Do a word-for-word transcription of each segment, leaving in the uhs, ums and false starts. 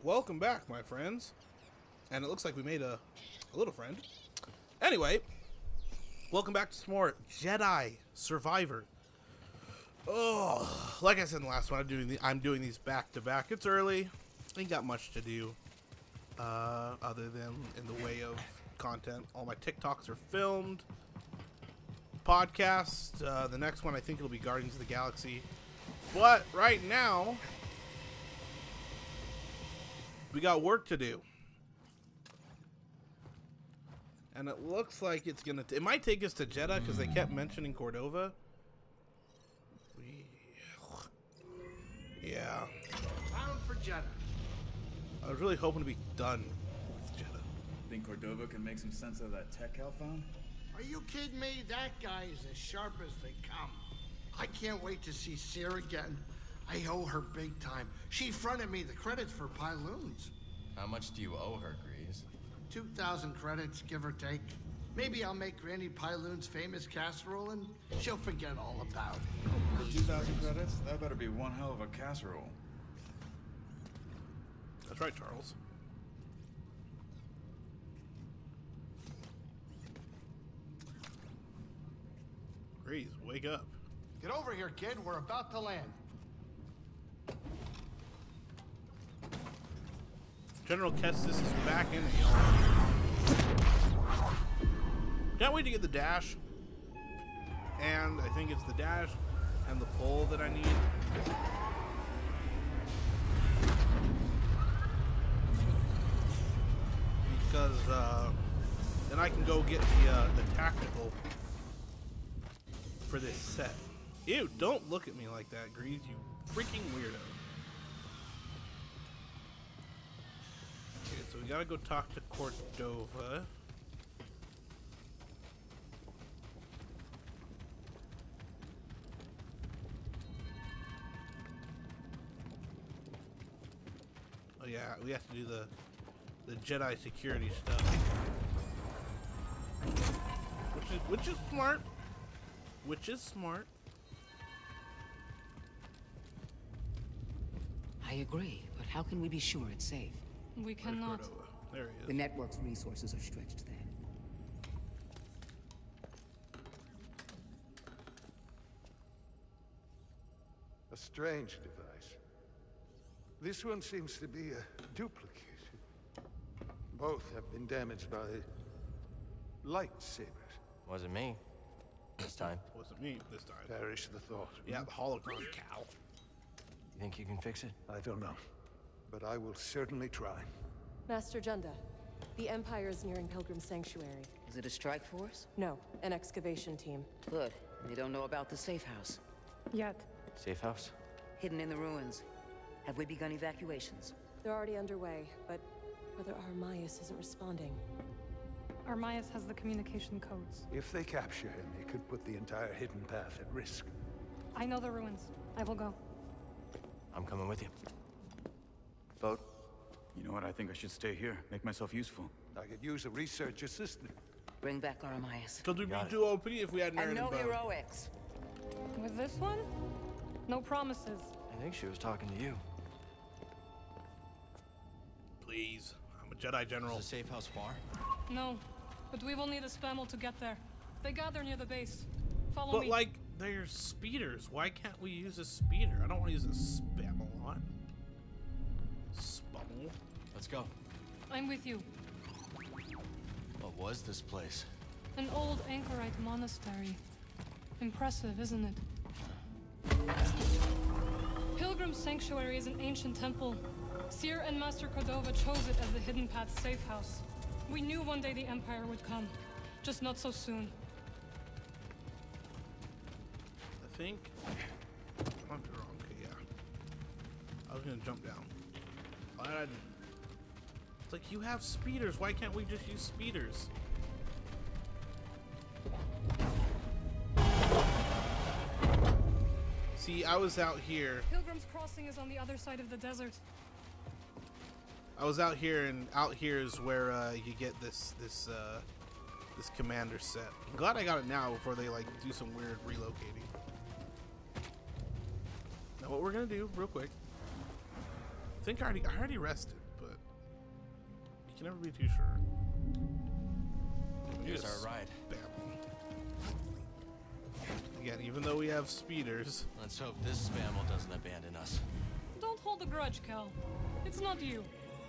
Welcome back, my friends. And it looks like we made a, a little friend. Anyway, welcome back to some more Jedi Survivor. Oh, like I said in the last one, I'm doing the, I'm doing these back to back. It's early. Ain't got much to do, uh, other than in the way of content. All my TikToks are filmed. Podcast. Uh, the next one, I think it'll be Guardians of the Galaxy. But right now, we got work to do. And it looks like it's gonna. T it might take us to Jeddah because they kept mentioning Cordova. We, yeah. Bound for Jeddah. I was really hoping to be done with Jeddah. Think Cordova can make some sense of that tech Cal found? Are you kidding me? That guy is as sharp as they come. I can't wait to see Seer again. I owe her big time. She fronted me the credits for Pyloons. How much do you owe her, Grease? Two thousand credits, give or take. Maybe I'll make Granny Pyloon's famous casserole and she'll forget all about it. For two thousand credits? That better be one hell of a casserole. That's right, Charles. Grease, wake up. Get over here, kid. We're about to land. General Kestis is back in it, y'all. Can't wait to get the dash. And I think it's the dash and the pole that I need. Because uh, then I can go get the, uh, the tactical for this set. Ew, don't look at me like that, Grease, you freaking weirdo. Okay, so we gotta go talk to Cordova. Oh yeah, we have to do the the Jedi security stuff. Which is which is smart. Which is smart. I agree, but how can we be sure it's safe? We Where's cannot. Cordova? There he is. The network's resources are stretched thin. A strange device. This one seems to be a duplicate. Both have been damaged by lightsabers. Wasn't me. This time. Wasn't me this time. Perish the thought. Yeah, the holocron cow. You think you can fix it? I don't know, but I will certainly try. Master Junda, the Empire is nearing Pilgrim Sanctuary. Is it a strike force? No, an excavation team. Good. They don't know about the safe house. Yet. Safe house? Hidden in the ruins. Have we begun evacuations? They're already underway, but Brother Armias isn't responding. Armias has the communication codes. If they capture him, it could put the entire hidden path at risk. I know the ruins. I will go. I'm coming with you. Boat? You know what? I think I should stay here. Make myself useful. I could use a research assistant. Bring back Armias. Could we be Got it. too O P if we had And Merrin no and Bo? heroics. With this one? No promises. I think she was talking to you. Please. I'm a Jedi General. Is the safe house far? No, but we will need a spammel to get there. They gather near the base. Follow But me. like, they're speeders. Why can't we use a speeder? I don't want to use a Spamalot. Spummel. Let's go. I'm with you. What was this place? An old anchorite monastery. Impressive, isn't it? Pilgrim Sanctuary is an ancient temple. Seer and Master Cordova chose it as the Hidden Path safe house. We knew one day the Empire would come, just not so soon. I think. I might be wrong. Okay, yeah. I was gonna jump down. Why did I do? It's like, you have speeders. Why can't we just use speeders? See, I was out here. Pilgrim's Crossing is on the other side of the desert. I was out here, and out here is where uh, you get this this uh, this commander set. I'm glad I got it now before they like do some weird relocating. Now what we're gonna do, real quick. I think I already I already rested, can never be too sure. Here's our ride. Spam. Again, even though we have speeders. Let's hope this Spammel doesn't abandon us. Don't hold a grudge, Cal. It's not you.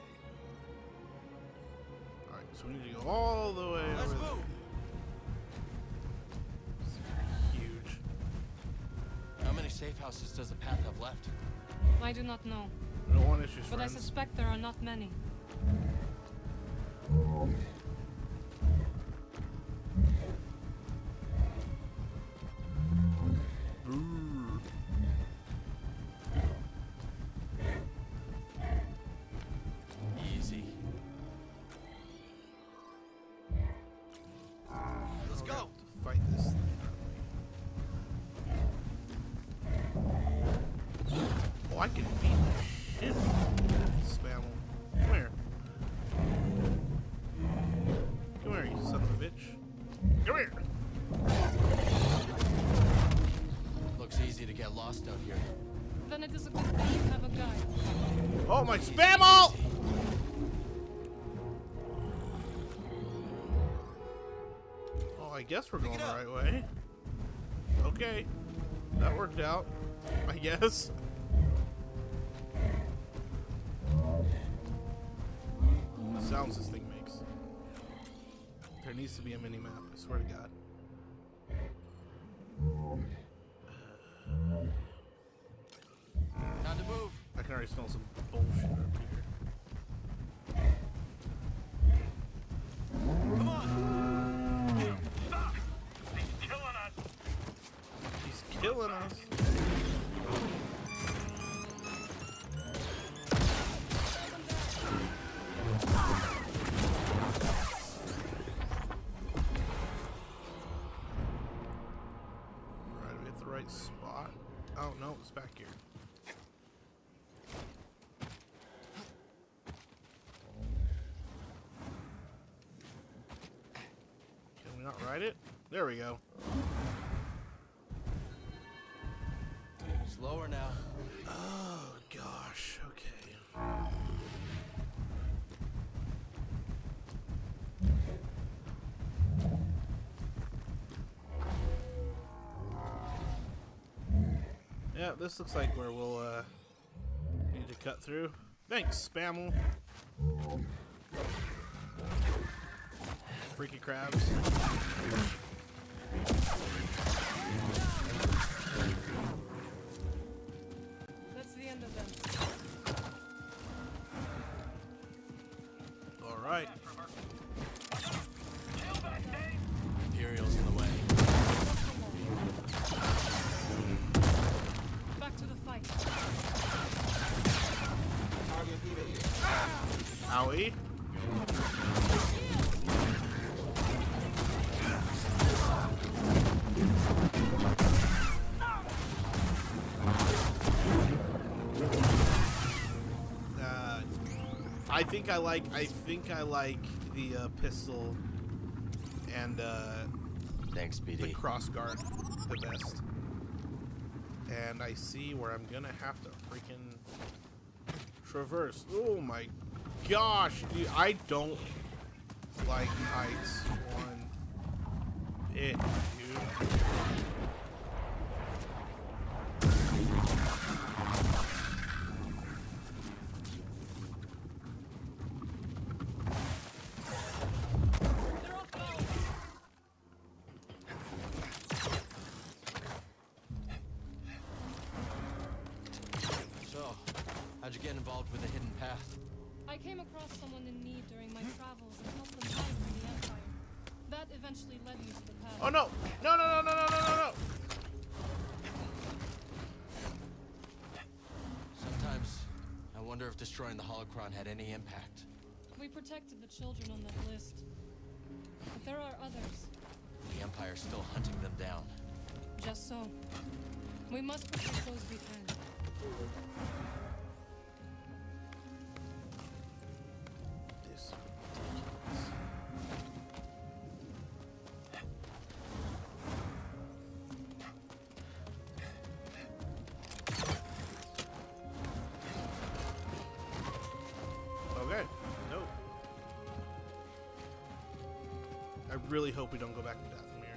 Alright, so we need to go all the way Let's over move. there. Huge. How many safe houses does the path have left? I do not know, We don't want issues, but I friends. suspect there are not many. Brrr. Easy. Let's go. To fight this thing, aren't we? Oh, I can beat the shit out of this Spammel. Come here. Come here, you son of a bitch. Come here. Looks easy to get lost out here. Then it is a good thing you have a guide. Oh, my Spammel! Oh, I guess we're going the right way. Okay. That worked out, I guess. The sounds this thing makes. There needs to be a mini map, I swear to God. Time to move. I can already smell some bullshit up here. Come on. Stop! He's killing us! He's killing us. Alright, we hit the right spot. Oh no, it's back here. Can we not ride it? There we go. Slower now. Oh gosh, okay. Yeah, this looks like where we'll uh, need to cut through. Thanks, Spammel. Freaky crabs. That's the end of them. All right. Imperial's in the way. Back to the fight. Owie. Uh, I think I like. I think I like the uh, pistol and uh, Thanks, B the D. cross guard the best. And I see where I'm gonna have to freaking traverse. Oh my gosh, dude! I don't like heights one bit, dude. They're off now. So, how'd you get involved with the hidden path? I came across someone in need during my travels and helped them fight for the Empire. That eventually led me to the path. Oh no! No! No! No! No! No! No! No! Sometimes, I wonder if destroying the holocron had any impact. We protected the children on that list. But there are others. The Empire's still hunting them down. Just so. We must protect those we can. This is ridiculous. Okay. Nope. really hope we don't go back to Dathomir.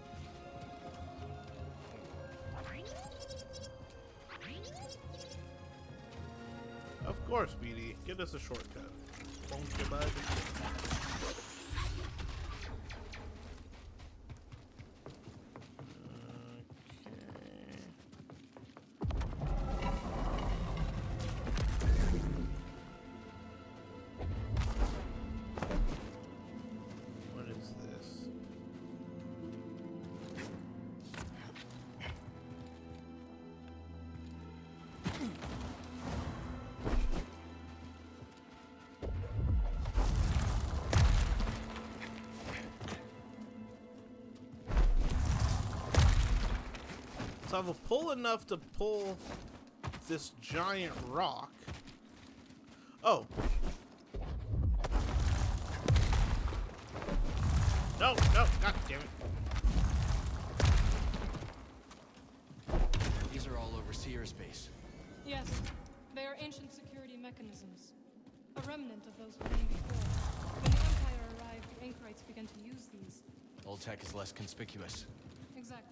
Of course, B D. Give us a shortcut. Won't you, bud? So I have a pull enough to pull this giant rock. Oh. No, no, god damn it. These are all over Seer's base. Yes, they are ancient security mechanisms. A remnant of those who came before. When the Empire arrived, the Anchorites began to use these. Old tech is less conspicuous. Exactly.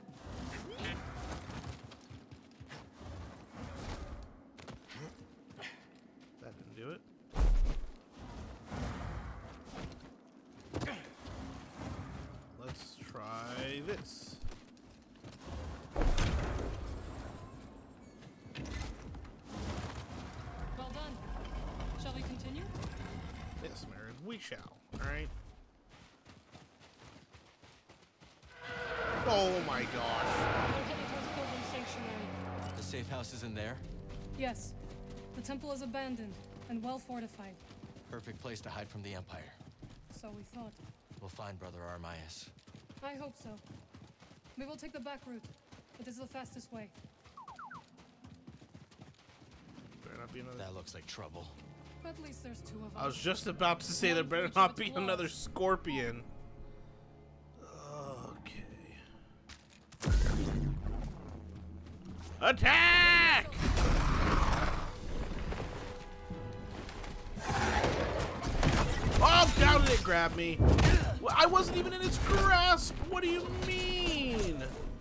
That didn't do it. Let's try this. Well done. Shall we continue? Yes, Mary, we shall. Alright. Oh my gosh. We're heading towards Pilgrim Sanctuary. The safe house is in there? Yes. The temple is abandoned and well fortified. Perfect place to hide from the Empire. So we thought. We'll find Brother Armias. I hope so. We will take the back route. It is the fastest way. Better not be another. That looks like trouble. At least there's two of us. I was just about to say there better not be another scorpion. Okay. Attack! Oh, how did it grab me? Well, I wasn't even in its grasp. What do you mean?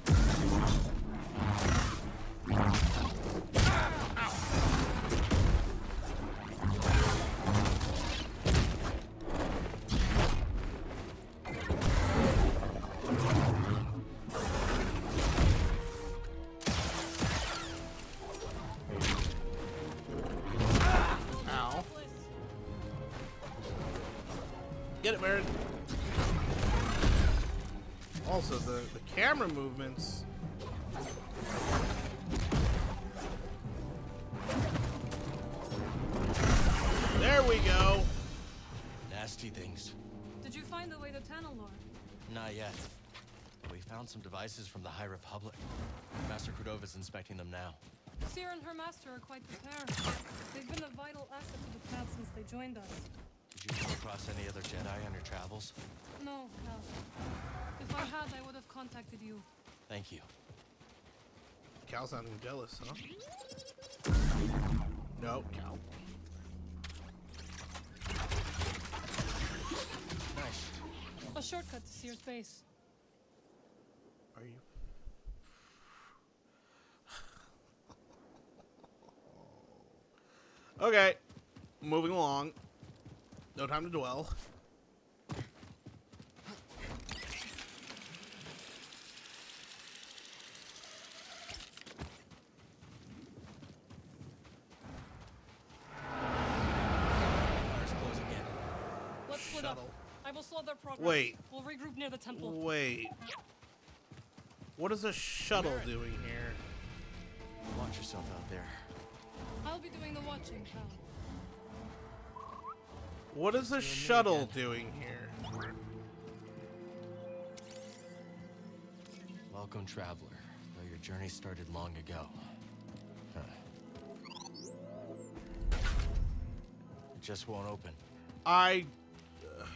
Get it, Baron. Also, the, the camera movements. There we go. Nasty things. Did you find the way to Tanalor? Not yet. But we found some devices from the High Republic. Master Cordova's inspecting them now. Seer and her master are quite prepared. They've been a vital asset to the path since they joined us. Did you come across any other Jedi on your travels? No, Cal. If I had, I would have contacted you. Thank you. Cal's sounding jealous, huh? No, Cal. Nice. A shortcut to Seer's base. Are you? Okay, moving along. No time to dwell. Fire's closing in. Let's split up. I will slow their progress. Wait. We'll regroup near the temple. Wait. What is a shuttle doing here? Watch yourself out there. I'll be doing the watching, Cal. What is a shuttle doing here? Welcome, traveler. Though your journey started long ago. Huh. It just won't open. I... Uh,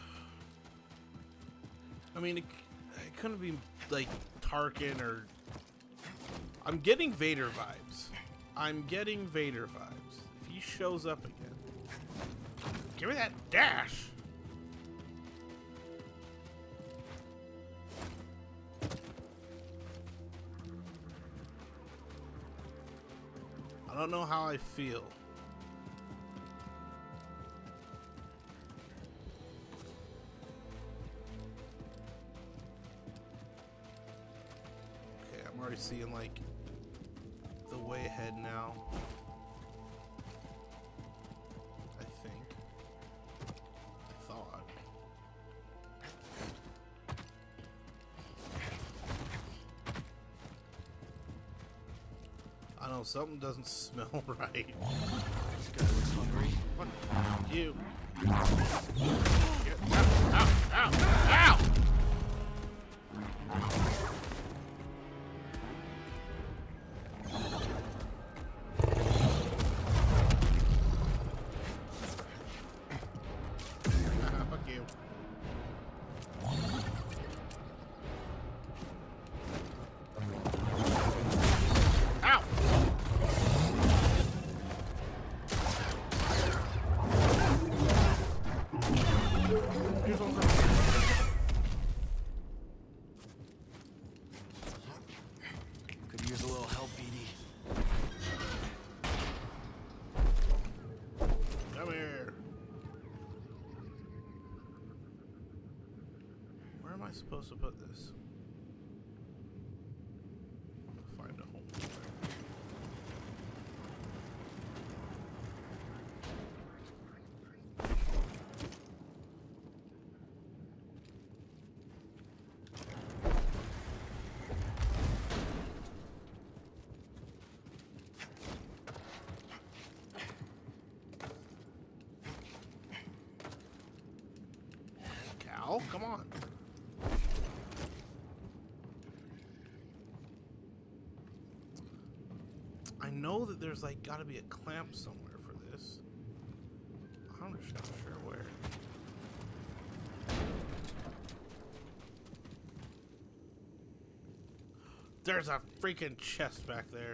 I mean, it, it couldn't be, like, Tarkin or... I'm getting Vader vibes. I'm getting Vader vibes. If he shows up again. Give me that dash! don't know how I feel. Okay, I'm already seeing like the way ahead now. I think. I thought. I know something doesn't smell right. This guy looks hungry. What? You. Ow! Ow! Ow! Fuck you. Ow! Here's one for Could use a little help, Edie. Come here. Where am I supposed to put this? Find a home. Cal, come on. I know that there's like gotta be a clamp somewhere for this. I'm just not sure where. There's a freaking chest back there.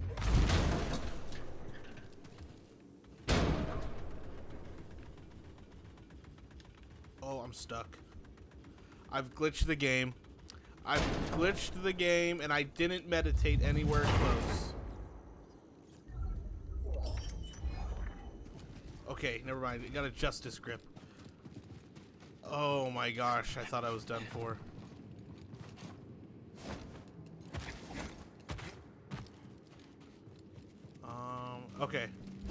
Oh, I'm stuck. I've glitched the game. I've glitched the game and I didn't meditate anywhere close. Okay, never mind. I got a justice grip. Oh my gosh, I thought I was done for. Um, okay.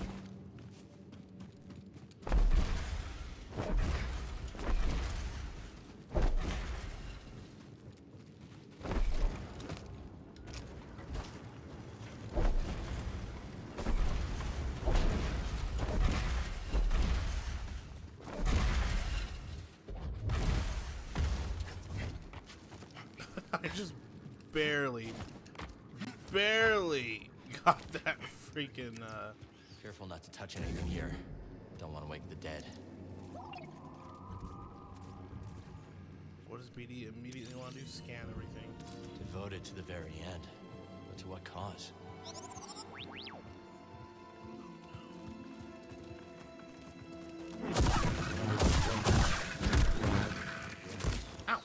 I just barely, barely got that freaking, uh... Careful not to touch anything here. Don't want to wake the dead. What does B D immediately want to do? Scan everything. Devoted to the very end. But to what cause? Ow!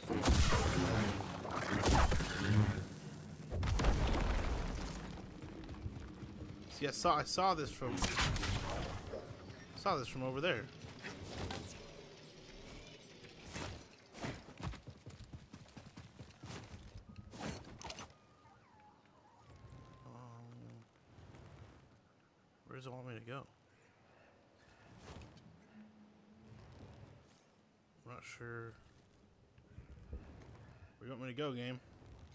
See, I saw I saw this from saw this from over there. Um, where does it want me to go? I'm not sure. Where do you want me to go, game?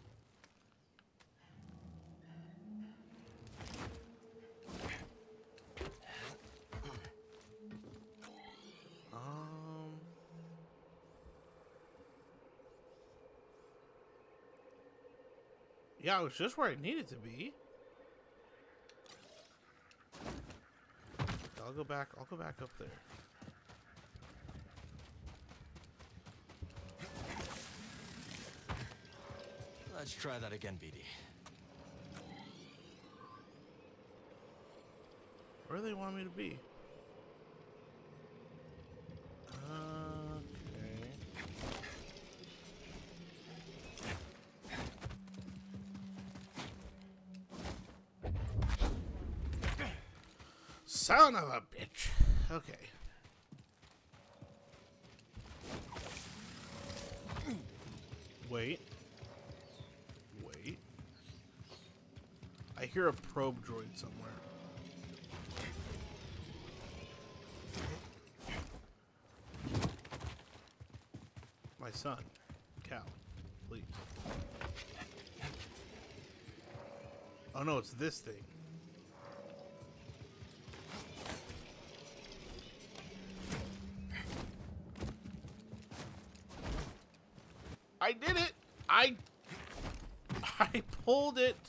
Um. Yeah, it was just where it needed to be. I'll go back. I'll go back up there. Let's try that again, B D. Where do they want me to be? Okay. Son of a bitch. Okay. Wait. Wait. I hear a probe droid somewhere. My son. Cal. Please. Oh no, it's this thing. I did it! I... I pulled it!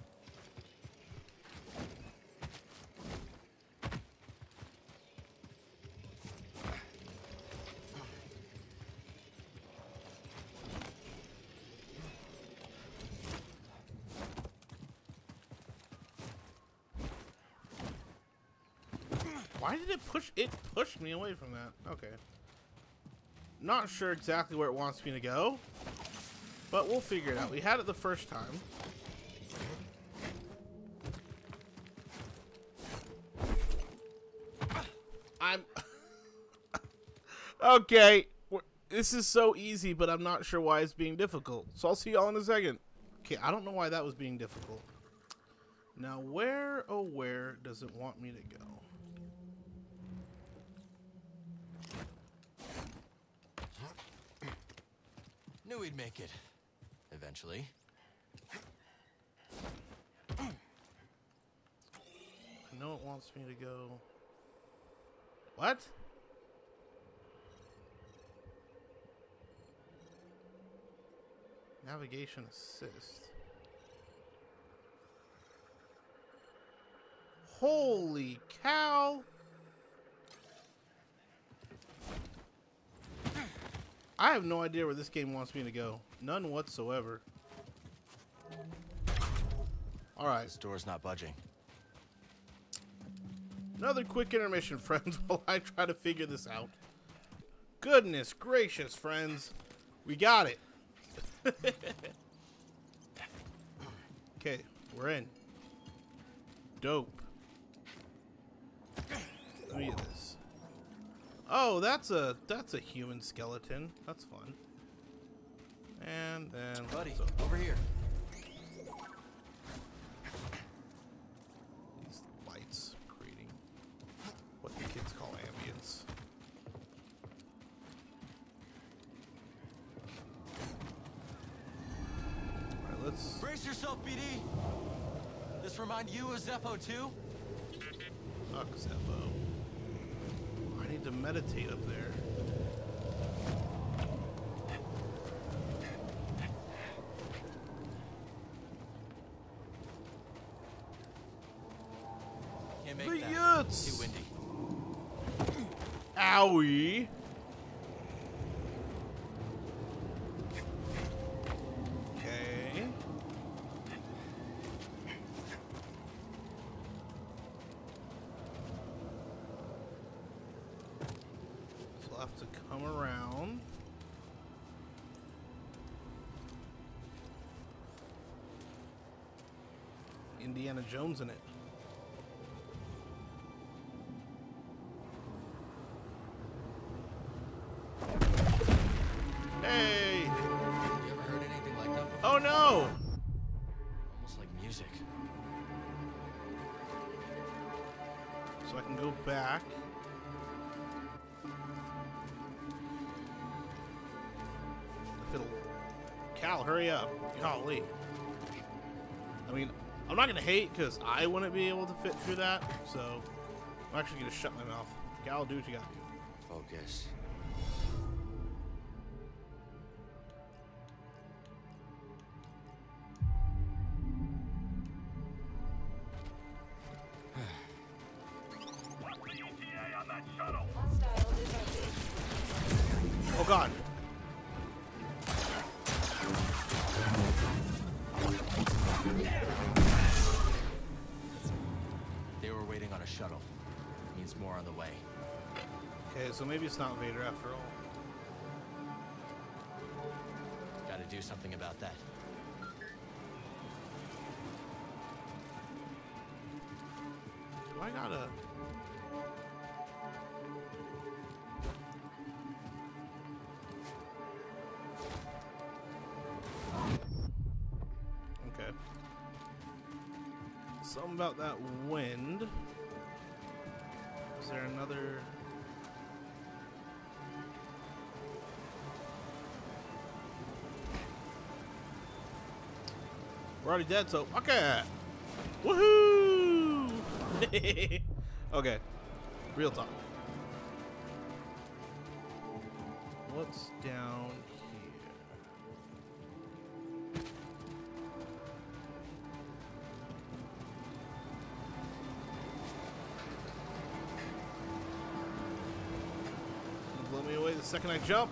Why did it push? It pushed me away from that. Okay. Not sure exactly where it wants me to go, but we'll figure it out. We had it the first time. I'm... Okay. This is so easy, but I'm not sure why it's being difficult. So I'll see y'all in a second. Okay, I don't know why that was being difficult. Now, where, oh, where does it want me to go? Knew we'd make it. Eventually. I know it wants me to go... What? Navigation assist. Holy cow! I have no idea where this game wants me to go. None whatsoever. Alright. This door's not budging. Another quick intermission, friends, while I try to figure this out. Goodness gracious, friends. We got it. Okay, we're in. Dope. Let me get this. Oh, that's a that's a human skeleton. That's fun. And then buddy, so, over here. These lights creating what the kids call ambience. All right, let's brace yourself, B D. This remind you of Zepho too? Fuck Zepho. I need to meditate up there. Can't make The that. Yuts! Too windy. Owie! Okay. So I'll have to come around. Indiana Jones in it. Hey! You ever heard anything like that before? Oh no! Almost like music. So I can go back. If it'll... Cal, hurry up. Golly. I mean, I'm not gonna hate because I wouldn't be able to fit through that, so I'm actually gonna shut my mouth. Cal, do what you gotta do. Focus. What's the E T A on that shuttle? Oh god. They were waiting on a shuttle. Means more on the way. Okay, so maybe it's not Vader after all. Gotta do something about that. Do I gotta... Something about that wind. Is there another? We're already dead, so okay. Woohoo! Okay, real talk. What's down here? Blow me away the second I jump.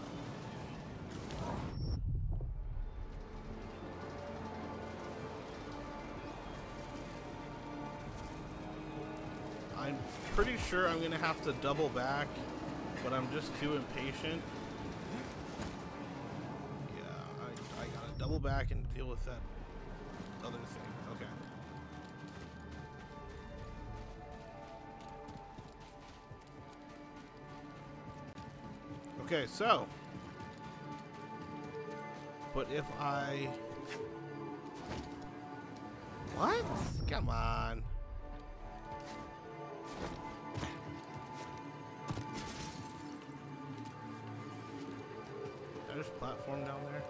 I'm pretty sure I'm gonna have to double back, but I'm just too impatient. Yeah, I, I gotta double back and deal with that other thing. Okay. Okay, so, but if I, what? Come on. Did I just platform down there?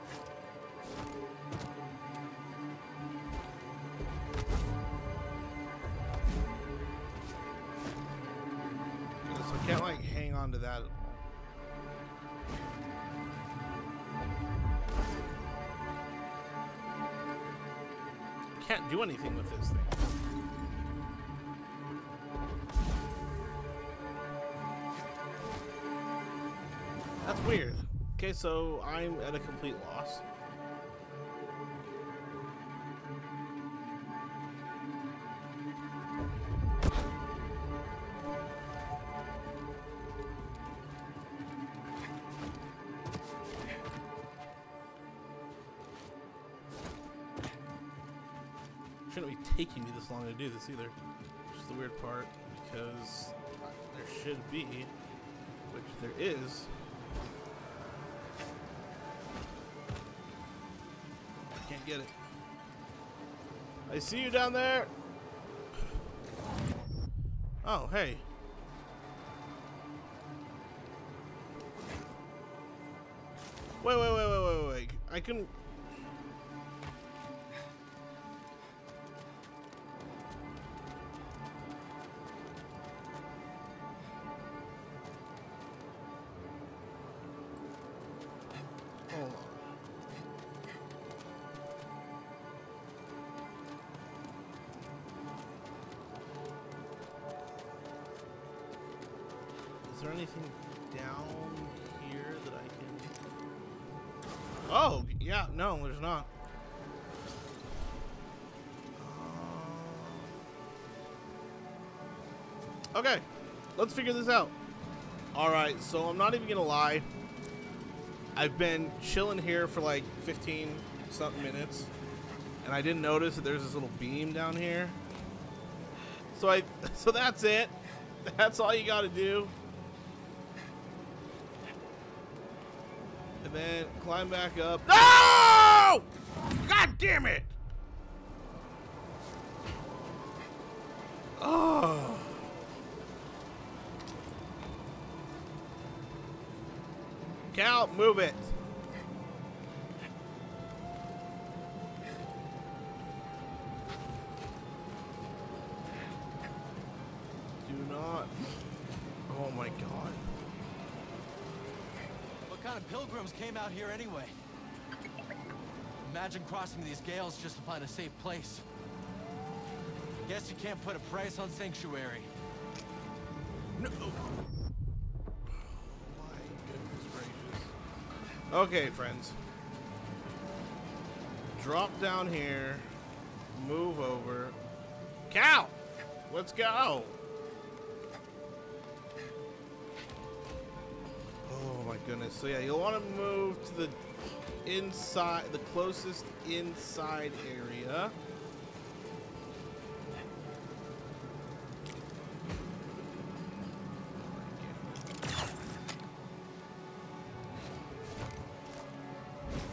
So I can't like hang on to that at all. Can't do anything with this thing. That's weird. Okay, so I'm at a complete loss. Shouldn't be taking me this long to do this either, which is the weird part, because there should be, which there is. I can't get it. I see you down there. Oh, hey. Wait, wait, wait, wait, wait, wait. I can. Hold on. Is there anything down here that I can... Oh, yeah, no, there's not. Uh... Okay, let's figure this out. Alright, so I'm not even gonna lie. I've been chilling here for like fifteen something minutes, and I didn't notice that there's this little beam down here. So I, so that's it. That's all you gotta do. And then climb back up. No! God damn it! Oh. Cal, move it. Do not. Oh my God. What kind of pilgrims came out here anyway? Imagine crossing these gales just to find a safe place. Guess you can't put a price on sanctuary. No. Okay, friends. Drop down here. Move over. Cal! Let's go! Oh my goodness. So yeah, you'll want to move to the inside, the closest inside area.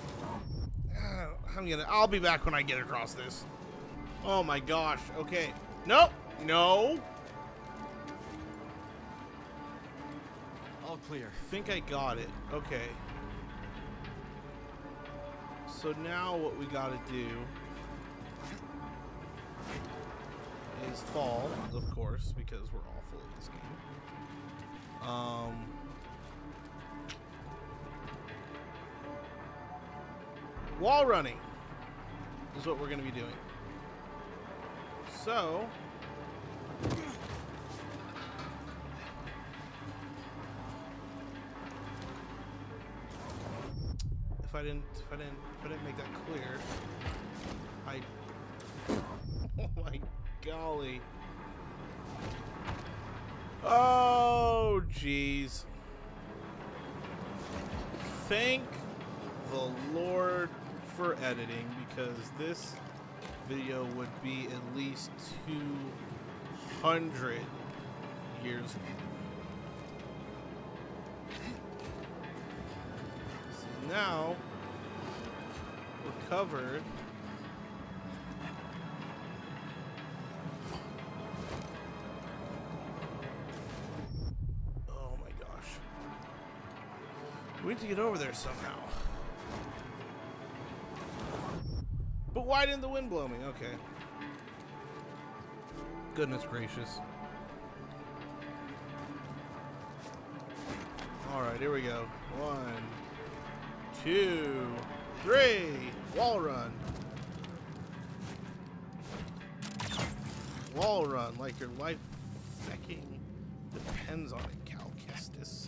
I'm gonna, I'll be back when I get across this. Oh my gosh, okay. Nope. No. All clear. I think I got it. Okay. So now what we gotta do is fall, of course, because we're awful at this game. Um, wall running is what we're gonna be doing. So if I didn't, if I didn't, if I didn't make that clear, I. Oh my golly! Oh jeez! Thank the Lord for editing, because this video would be at least two hundred years long. So now we're covered. Oh my gosh. We need to get over there somehow. But why didn't the wind blow me? Okay. Goodness gracious. Alright, here we go. One, two, three. Wall run. Wall run like your life fucking depends on it, Cal Kestis.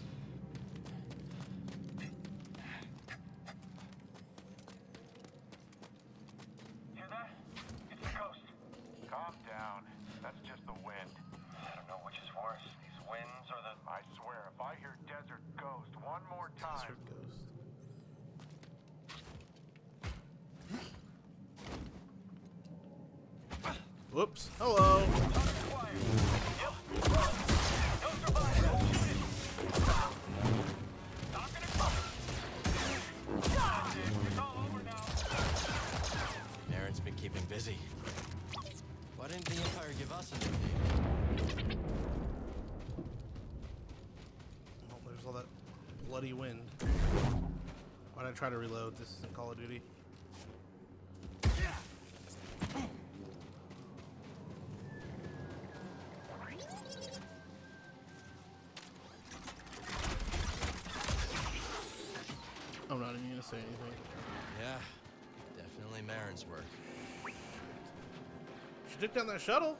Whoops. Hello. Aaron's been keeping busy. Why didn't the Empire give us a new name? Oh, there's all that bloody wind. Why'd I try to reload? This isn't Call of Duty. I'm not even gonna say anything. Yeah, definitely Marin's work. She took down that shuttle.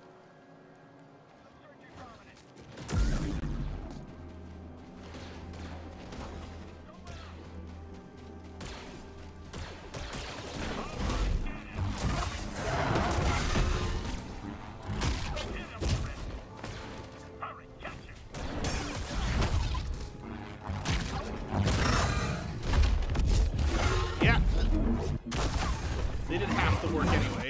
They didn't have to work anyway.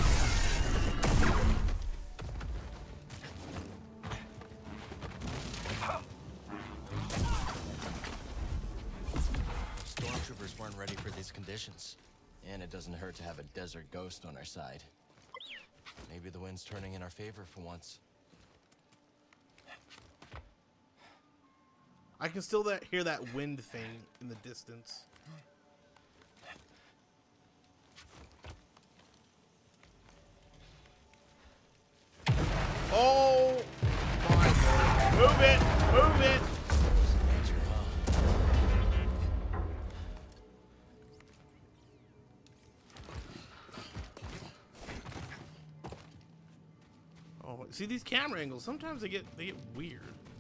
Stormtroopers weren't ready for these conditions. And it doesn't hurt to have a desert ghost on our side. Maybe the wind's turning in our favor for once. I can still that, hear that wind thing in the distance. Oh my God. Move it! Move it! Oh, see these camera angles, sometimes they get they get weird.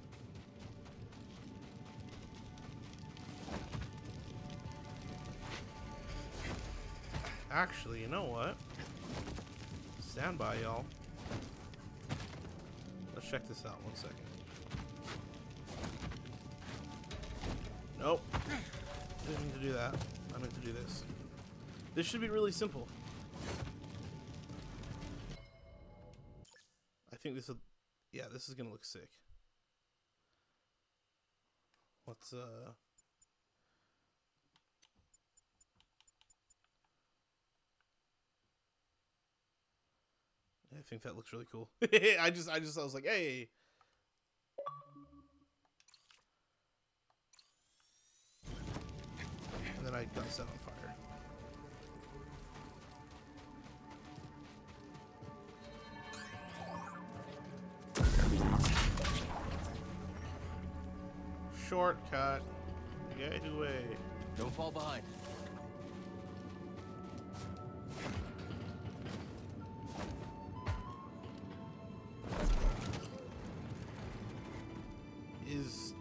Actually, you know what? Stand by, y'all. Let's check this out one second. Nope. Didn't mean to do that. I meant to do this. This should be really simple. I think this will... Yeah, this is gonna look sick. Let's, uh... I think that looks really cool. I just, I just, I was like, hey. And then I got set on fire. Shortcut. Get away. Don't fall behind. Is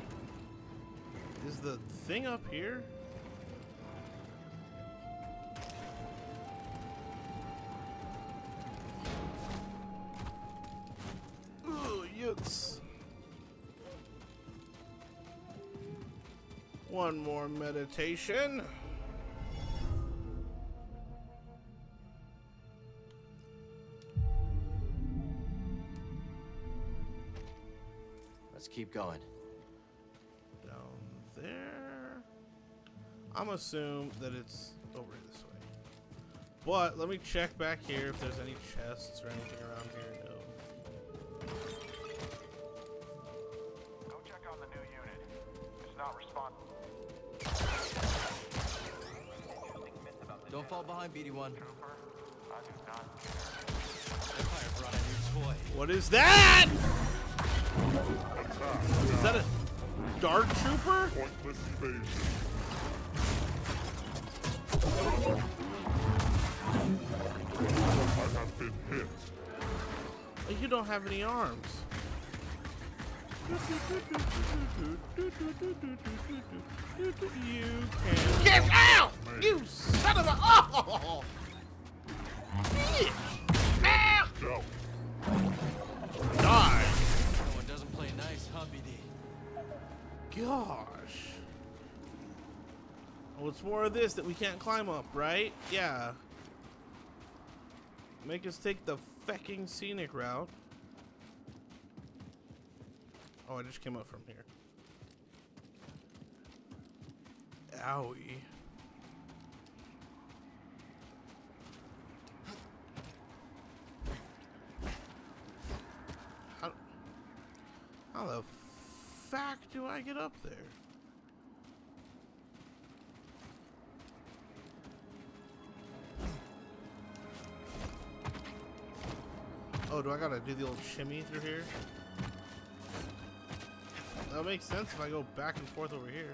is the thing up here? Oh, yes. One more meditation. Let's keep going. Down there. I'm assume that it's over this way. But let me check back here if there's any chests or anything around here. No. Go check on the new unit. It's not responsible. Don't fall behind, B D one. Trooper, I do not care. Empire brought a new toy. What is that? Is that a Dark Trooper? Pointless evasion. I have been hit. You don't have any arms. You can get out! You son of a oh! Bitch! Ow! No. Die! No one doesn't play nice, huh, B D? Gosh. Well, it's more of this that we can't climb up, right? Yeah. Make us take the fecking scenic route. Oh, I just came up from here. Owie. How, how the fuck do I get up there? Oh, do I gotta do the old shimmy through here? That makes sense if I go back and forth over here.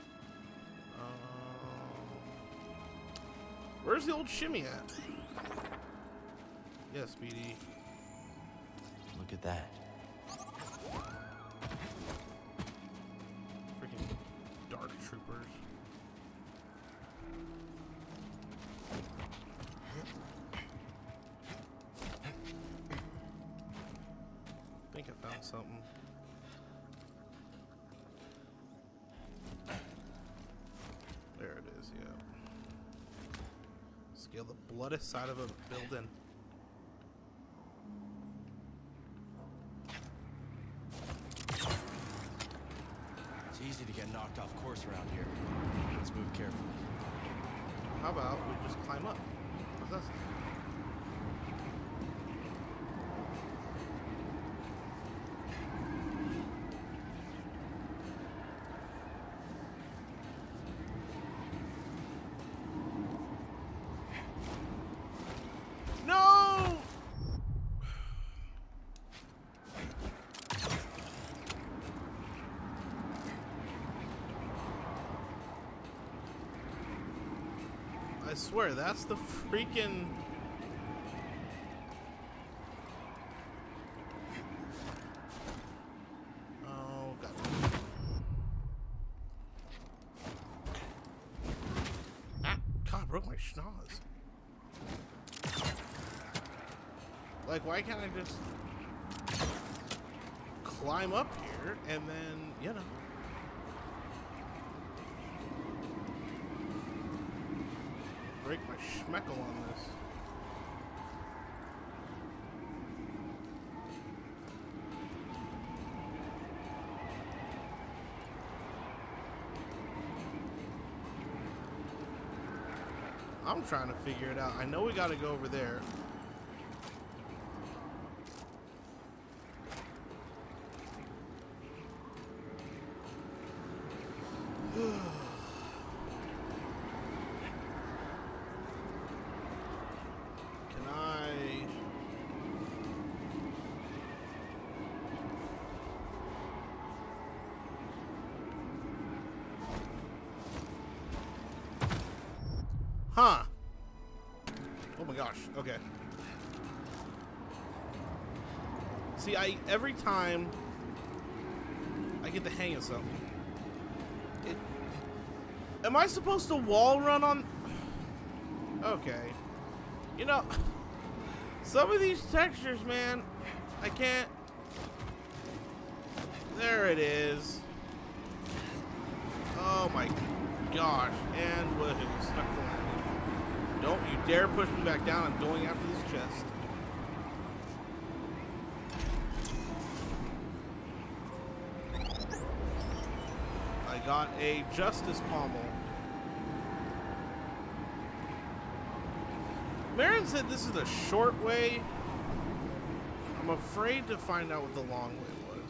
Um, where's the old shimmy at? Yes, B D. Look at that. Freaking Dark Troopers. I think I found something. There it is, yeah. Scale the bloody side of a building. It's easy to get knocked off course around here. Let's move carefully. How about we just climb up? What's that? No! I swear, that's the freaking... Oh, God. Ah, God, I broke my schnoz. Like, why can't I just climb up here and then, you know... break my schmeckle on this. I'm trying to figure it out. I know we gotta go over there. Huh. Oh my gosh. Okay. See, I every time I get the hang of something. It, am I supposed to wall run on? Okay. You know, some of these textures, man, I can't. There it is. Oh my gosh. And woohoo, stuck the landing. Don't you dare push me back down. I'm going after this chest. I got a Justice Pommel. Marin said this is the short way. I'm afraid to find out what the long way was.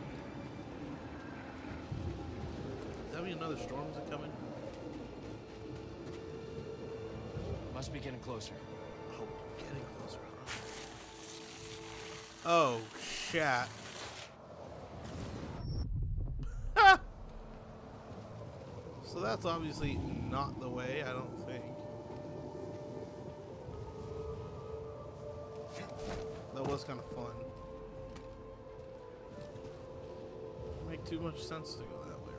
Is that be another storm? Is it coming? Must be getting closer. Oh, getting closer. Oh, shat. So that's obviously not the way, I don't think. That was kind of fun. Doesn't make too much sense to go that way,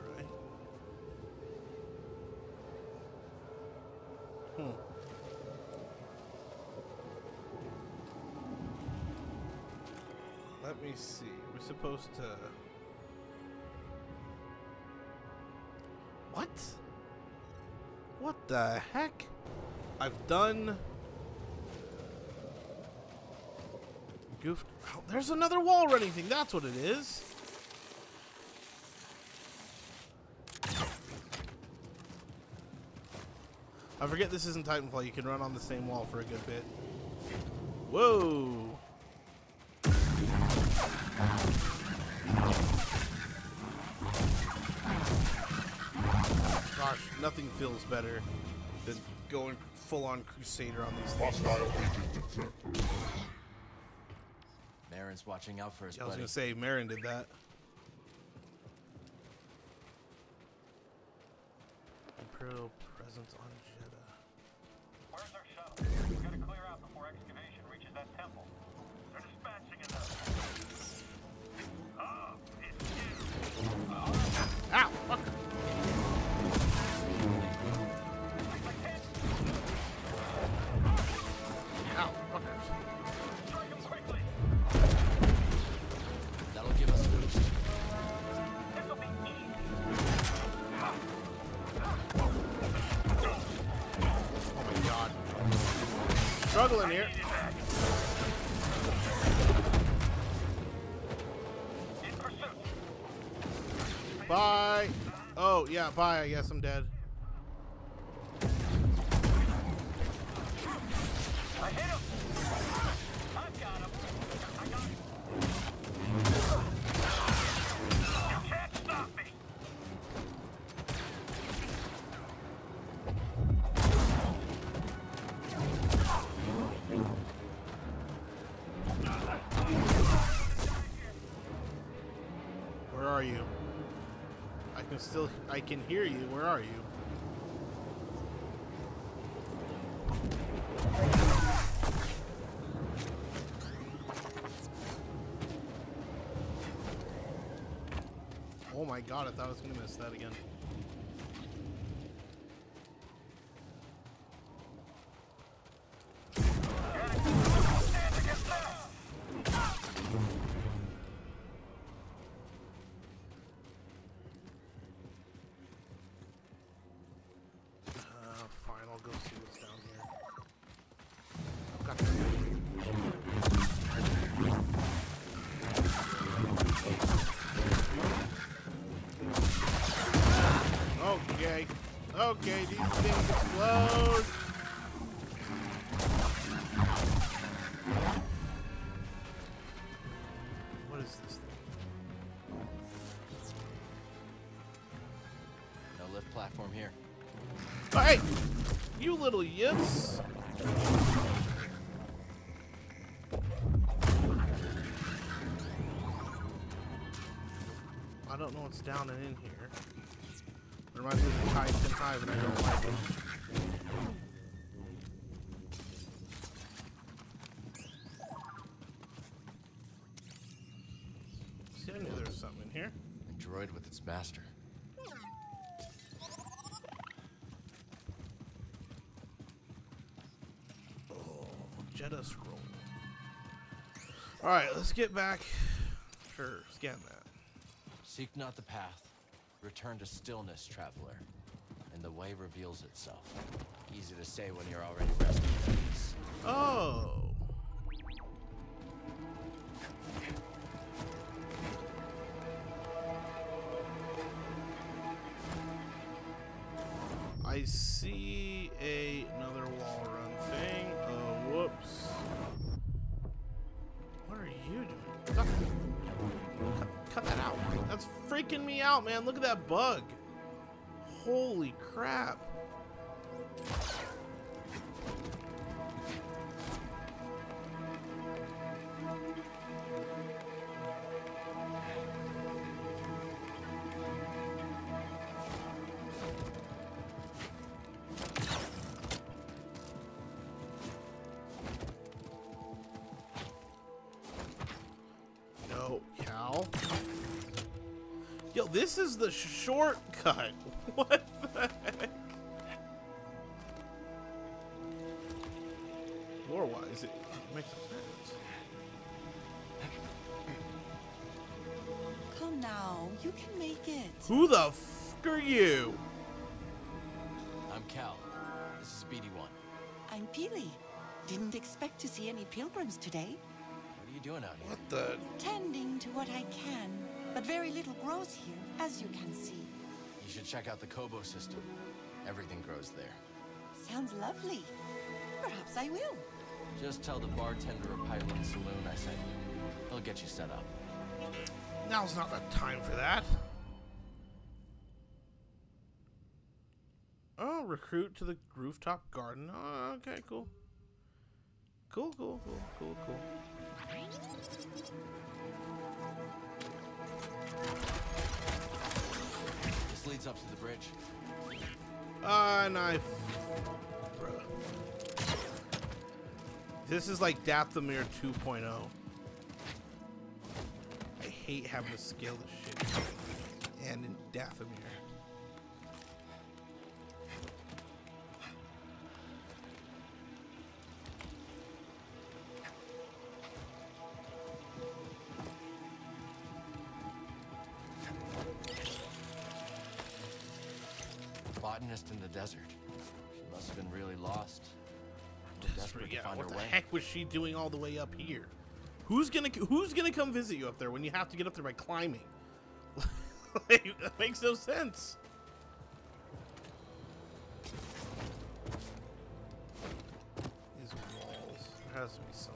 right? Hmm. Let me see. We're supposed to... What? What the heck? I've done... Goofed. Oh, there's another wall running thing. That's what it is. I forget this isn't Titanfall. You can run on the same wall for a good bit. Whoa. Gosh, nothing feels better than going full-on Crusader on these things. Marin's watching out for his I was buddy. gonna say, Marin did that. Imperial presence on Jeddah. Where's our shuttle? We gotta clear out before excavation reaches that temple. They're dispatching it up. Ah, it's you. Oh. Ow! Fuck. Ow! Fuckers. Strike him quickly. That'll give us a boost. This'll be easy. Oh my god. Struggling here. In pursuit. Bye. Oh, yeah, bye. I guess I'm dead. I hit him. I've got him. I got him. You can't stop me. Where are you? I can still, I can hear you. Where are you? Oh my god, I thought I was gonna miss that again. Uh, fine, I'll go see what's down here. I've got Okay. Okay, these things explode. What is this thing? No lift platform here. Hey! You little yips! I don't know what's down and in here. Reminds me of the Titan Hive, and I don't like it. master. Oh, Jedha scroll. All right, let's get back. Sure, scan that. Seek not the path. Return to stillness, traveler. And the way reveals itself. Easy to say when you're already resting in peace. Oh. I see a, another wall run thing. Oh, whoops. What are you doing? Stop. Cut, cut that out. That's freaking me out, man. Look at that bug. Holy crap. No, Cal. Yo, this is the shortcut. What the heck? Lore-wise, it, it makes sense. Come now, you can make it. Who the f are you? I'm Cal. This is B D one. I'm Peely. Didn't expect to see any pilgrims today. What are you doing out here? What the? Tending to what I can, but very little grows here, as you can see. You should check out the Kobo system. Everything grows there. Sounds lovely. Perhaps I will. Just tell the bartender of Pyloon Saloon I sent you. He'll get you set up. Now's not the time for that. Oh, recruit to the rooftop garden. Oh, okay, cool. Cool, cool, cool, cool, cool. This leads up to the bridge. Ah, uh, knife. Bruh. This is like Dathomir two point oh. I hate having to scale this shit. And in Dathomir. Botanist in the desert. She must have been really lost. Desperate Yeah, to find what her the way. heck was she doing all the way up here? Who's gonna Who's gonna come visit you up there when you have to get up there by climbing? Like, that makes no sense. These walls. There has to be something.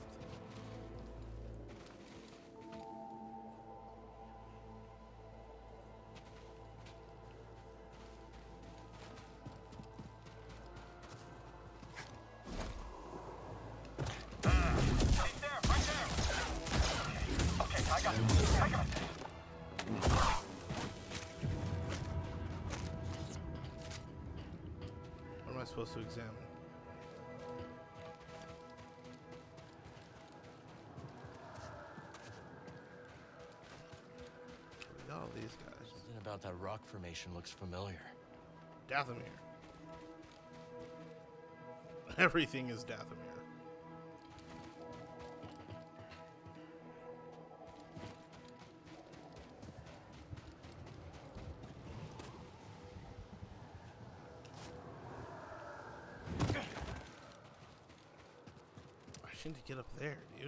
He's there, right there. Okay, I got him. I got him. What am I supposed to examine? We got all these guys. Something about that rock formation looks familiar. Dathomir. Everything is Dathomir. I need to get up there, dude.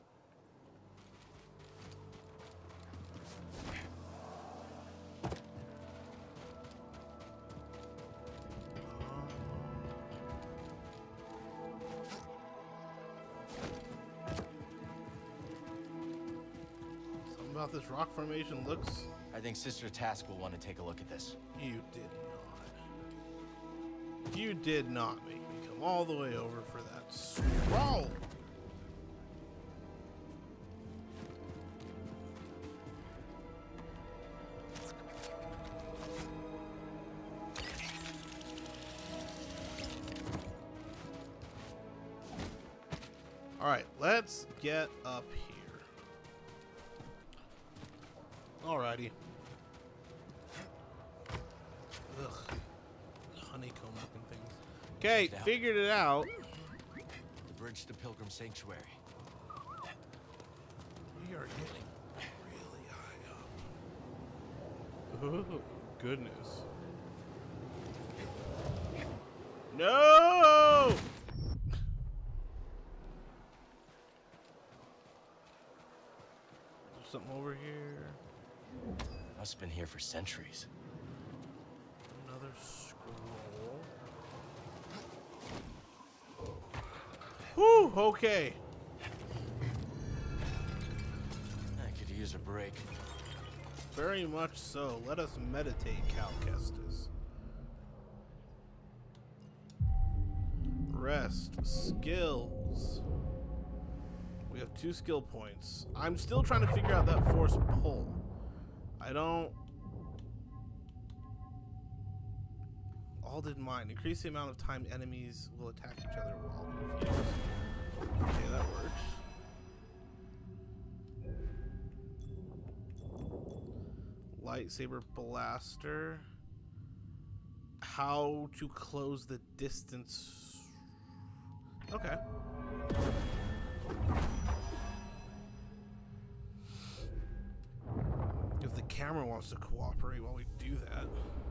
Something about this rock formation looks... I think Sister Task will want to take a look at this. You did not. You did not make me come all the way over for that scroll. All right, let's get up here. Alrighty. Okay, figured it out. The bridge to Pilgrim Sanctuary. We are getting really high up. Oh, goodness. No! There's something over here. Must have been here for centuries. Another scroll. Whew, okay. I could use a break. Very much so. Let us meditate, Cal Kestis. Rest. Skills. We have two skill points. I'm still trying to figure out that force pull. I don't... All did mine. Increase the amount of time enemies will attack each other while confused. Okay, that works. Lightsaber blaster. How to close the distance. Okay. If the camera wants to cooperate while we do that.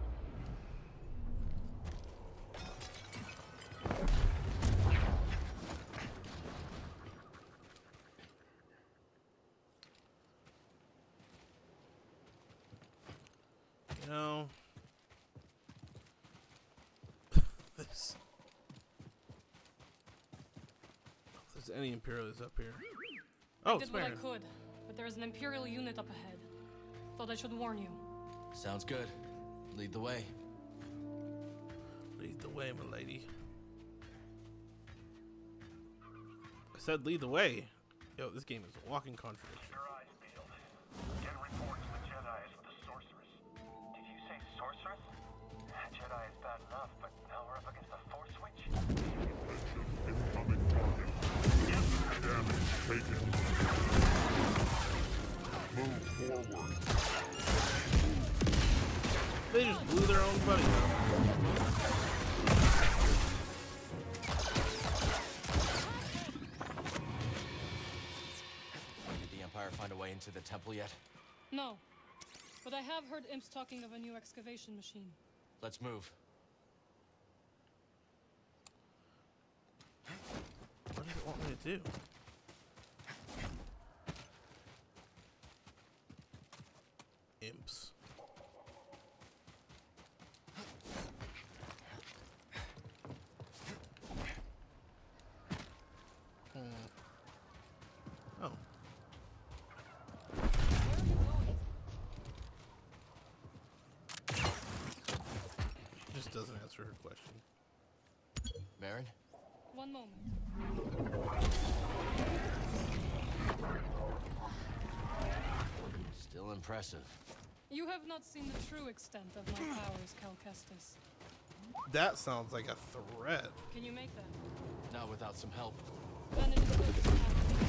You know, this. If there's any Imperials up here. Oh, I did it's what I Marin. could, but there is an Imperial unit up ahead. Thought I should warn you. Sounds good. Lead the way. Lead the way, my lady. I said lead the way. Yo, this game is a walking contradiction. Your eyes peeled. Get reports the Jedi is with the sorceress. Did you say sorceress? Jedi is bad enough, but now we're up against the Force Witch? Incoming target. Damage taken. Move forward. They just blew their own buddy up. Did the Empire find a way into the temple yet? No, but I have heard imps talking of a new excavation machine. Let's move. What does it want me to do? Imps. Hmm. Oh. She just doesn't answer her question. Marin? One moment. Still impressive. You have not seen the true extent of my powers, Cal Kestis. That sounds like a threat. Can you make that? Not without some help. Then it is good to have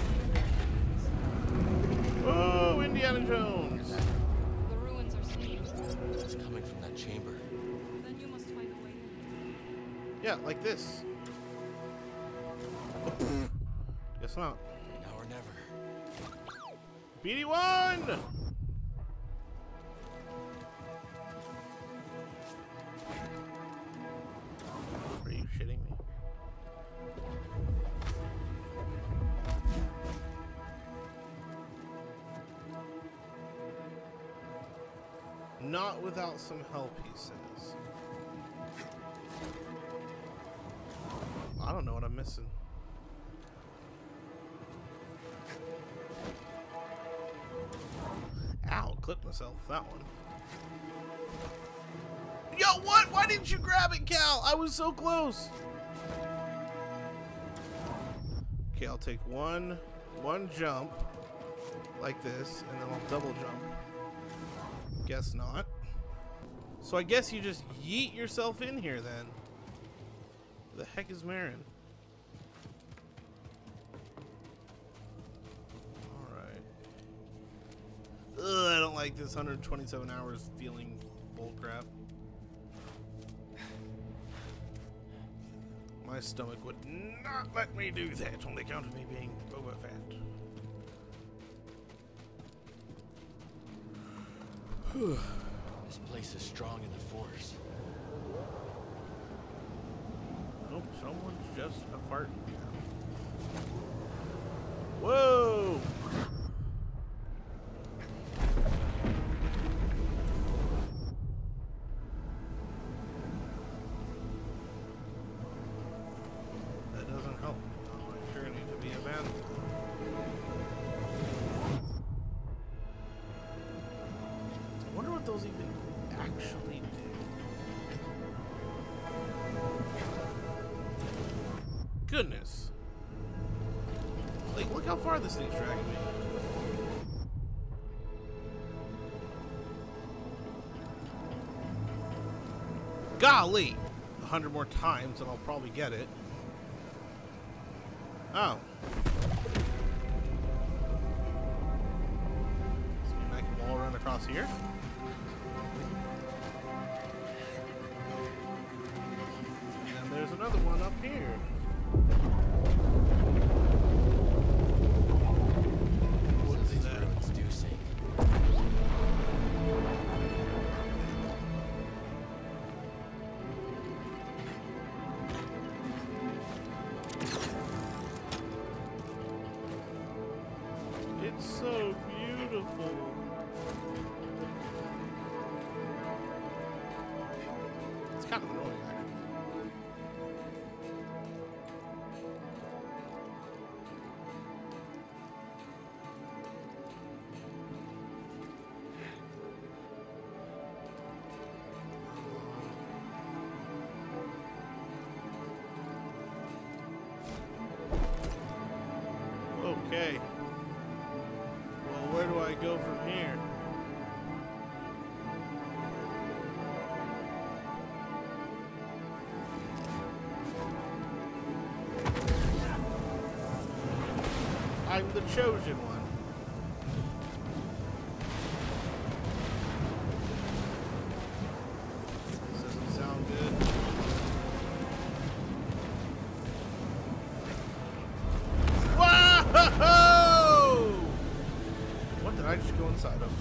Oh, Indiana Jones! the ruins are sealed. It's coming from that chamber. Then you must find a way in. Yeah, like this. Guess not. Now or never. B D one! Are you shitting me? Not without some help, he says. I don't know what I'm missing. Ow, clipped myself, that one. Yo, what? Why didn't you grab it, Cal? I was so close. Okay, I'll take one, one jump, like this, and then I'll double jump. Guess not. So I guess you just yeet yourself in here then. Who the heck is Marin? Alright. Ugh, I don't like this one hundred twenty-seven hours feeling bullcrap. my stomach would not let me do that on the account of me being Boba Fett. This place is strong in the Force. Nope, someone's just a fart. Whoa! That doesn't help me on my journey to be a man. I wonder what those even actually do. Goodness. Like, look how far this thing's dragging me. Golly! A hundred more times and I'll probably get it. Oh. Does this mean I can wall run across here? And there's another one up here. What's These that? ruins do sink. It's so beautiful. It's kind of annoying, actually. Okay. Well, where do I go from here? I'm the chosen one. This doesn't sound good. Whoa! What did I just go inside of?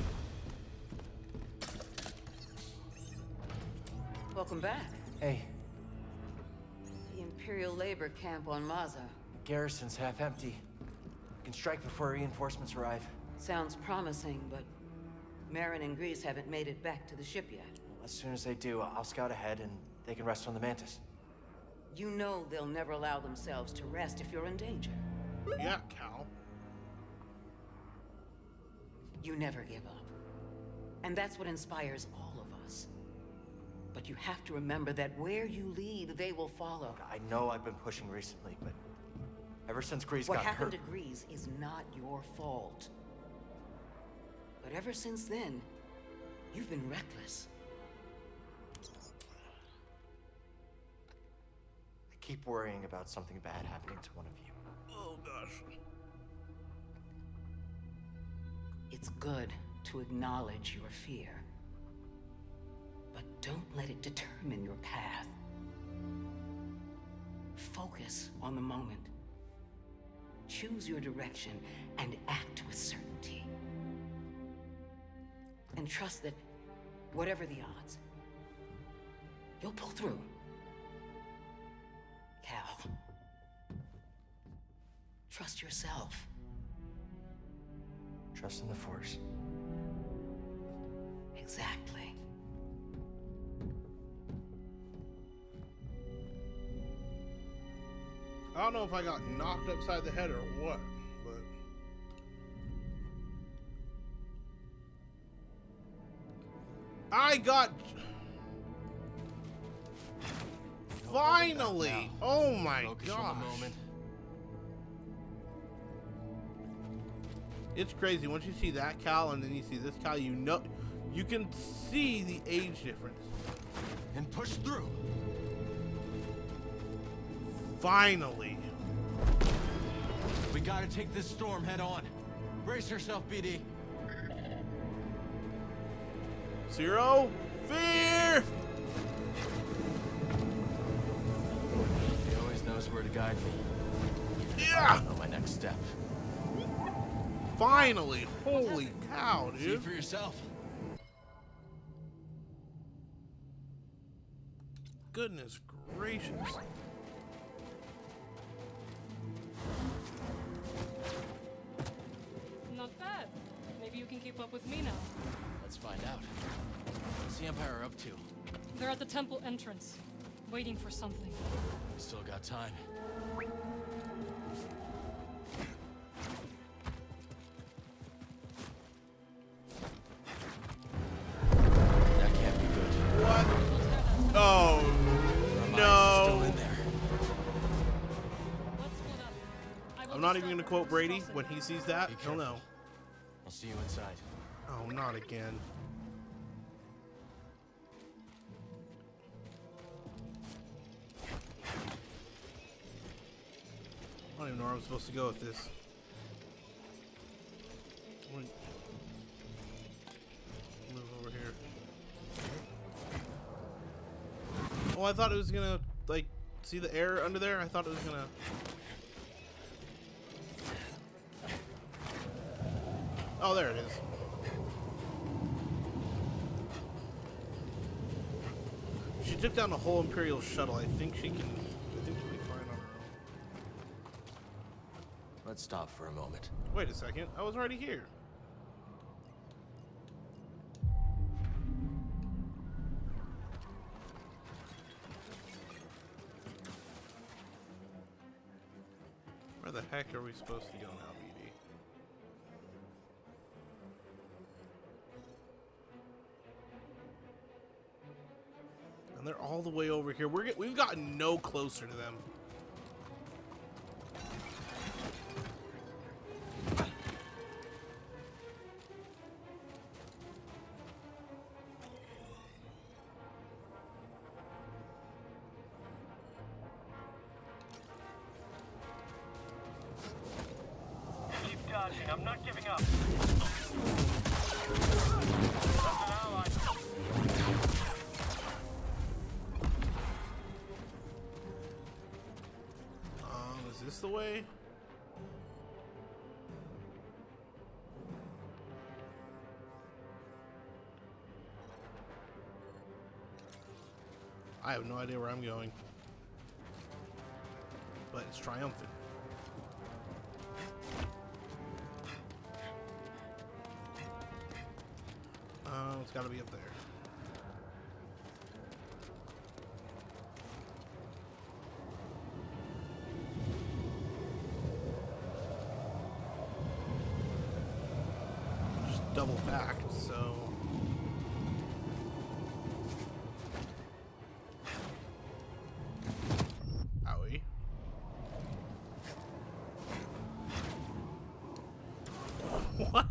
Welcome back. Hey, The Imperial labor camp on Maza. garrison's half empty. We can strike before reinforcements arrive. Sounds promising, but Marin and Grease haven't made it back to the ship yet. As soon as they do, I'll scout ahead and they can rest on the Mantis. You know they'll never allow themselves to rest if you're in danger. Yeah, Cal. You never give up. And that's what inspires all of us. But you have to remember that where you lead, they will follow. I know I've been pushing recently, but ever since Grease What got happened hurt... to Grease is not your fault. But ever since then, you've been reckless. I keep worrying about something bad happening to one of you. Oh gosh. It's good to acknowledge your fear. But don't let it determine your path. Focus on the moment. Choose your direction and act with certainty. And trust that, whatever the odds, you'll pull through. Cal, trust yourself. Trust in the Force. Exactly. I don't know if I got knocked upside the head or what, but I got finally. Oh my Focus on gosh. the moment. It's crazy once you see that Cal and then you see this Cal, you know you can see the age difference. And push through. Finally. We gotta take this storm head on. Brace yourself, B D. Zero fear. guide me. Yeah! I don't know my next step. Finally! Holy cow, dude! See for yourself. Goodness gracious! Not bad. Maybe you can keep up with me now. Let's find out. What's the Empire up to? They're at the temple entrance, waiting for something. We still got time. That can't be good. What? Oh no! Still in there. I'm not even gonna quote Brady. When he sees that, he'll know. I'll see you inside. Oh, not again. I don't even know where I'm supposed to go with this. Wait. Move over here. Oh, I thought it was gonna, like, see the air under there? I thought it was gonna... Oh, there it is. She took down the whole Imperial shuttle. I think she can... I think she'll be fine on her own. Let's stop for a moment. Wait a second. I was already here. Where the heck are we supposed to go now, B D? And they're all the way over here. We're get, we've gotten no closer to them. Keep dodging. I'm not giving up. That's an ally. Um, is this the way? I have no idea where I'm going. But it's triumphant. Uh, it's gotta be up there. Just double backed, so. Owie. What?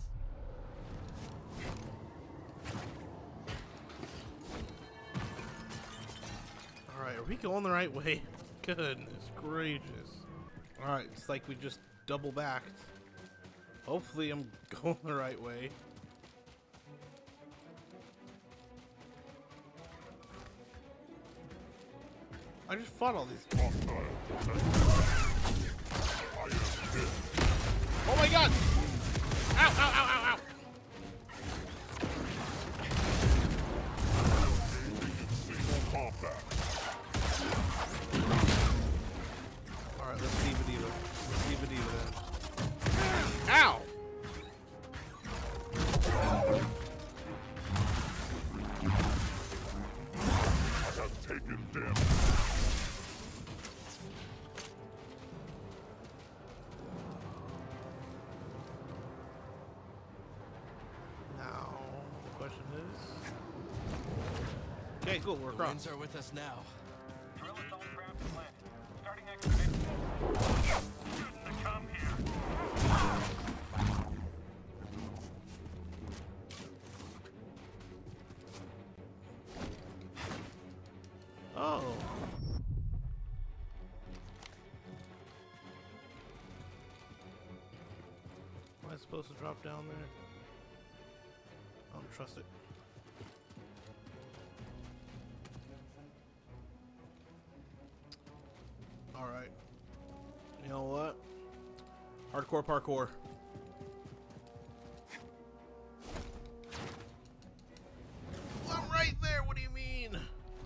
Alright, are we going the right way? Goodness gracious. Alright, it's like we just double backed. Hopefully I'm going the right way. I just fought all these. Oh my god! Ow, ow, ow, ow, ow! Alright, let's see Vegeta. Let's see Vegeta then. Ow! I have taken damage. Now, the question is... Okay, cool, we're The across. winds are with us now. Drill its own craft and land. Starting excavation. Shouldn't have come here. Oh. Am I supposed to drop down there? I don't trust it. Alright. know what? Hardcore parkour. I'm right there. What do you mean?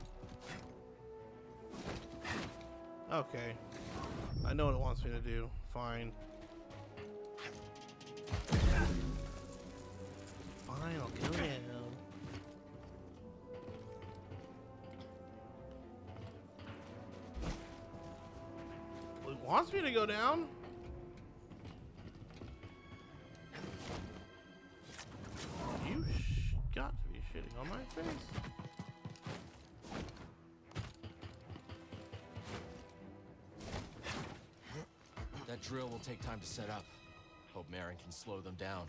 Okay. I know what it wants me to do. Fine. Fine, I'll kill him. It wants me to go down. You sh got to be shitting on my face. That drill will take time to set up. Hope Marin can slow them down.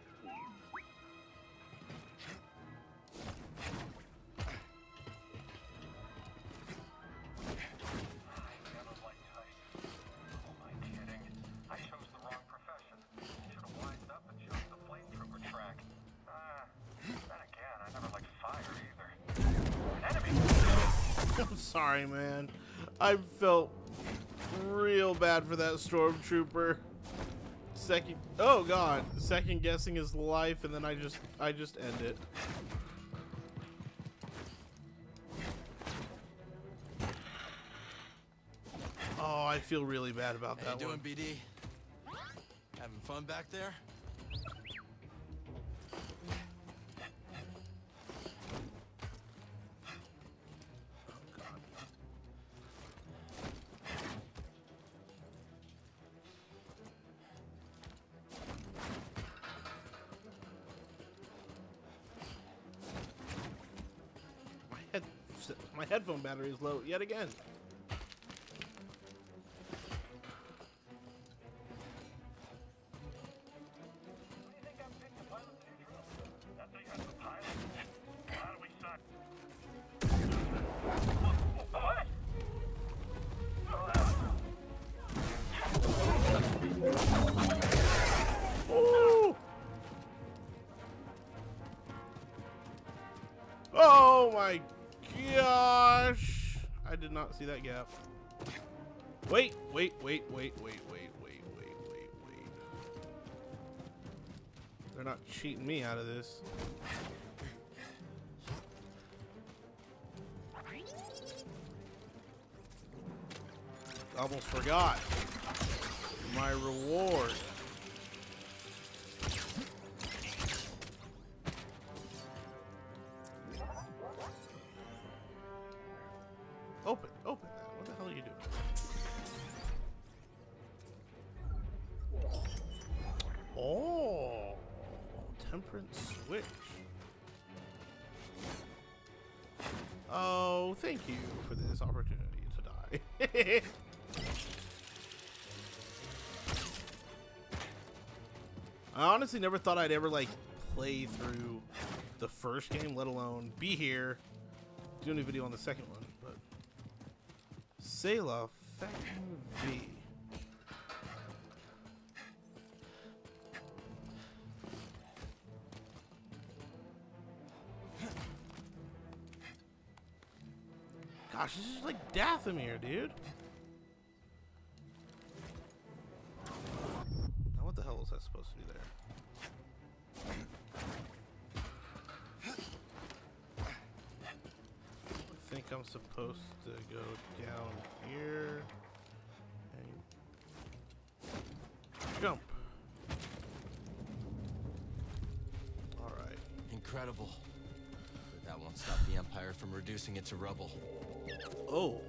I'm sorry, man. I felt real bad for that stormtrooper. Second, oh god, second guessing his life, and then I just, I just end it. Oh, I feel really bad about How that you doing, one. B D? Having fun back there? Head, my headphone battery is low yet again. Ooh. Oh my gosh! I did not see that gap. Wait, wait, wait, wait, wait, wait, wait, wait, wait, wait. They're not cheating me out of this. Almost forgot my reward. Open, open that. What the hell are you doing? Oh, temperance switch. Oh, thank you for this opportunity to die. I honestly never thought I'd ever like play through the first game, let alone be here doing a video on the second one. But Sayla Factory V. Gosh, this is like Dathomir, dude. Now what the hell was that supposed to be there? I think I'm supposed to go down here and jump. All right. Incredible. But that won't stop the Empire from reducing it to rubble. Oh.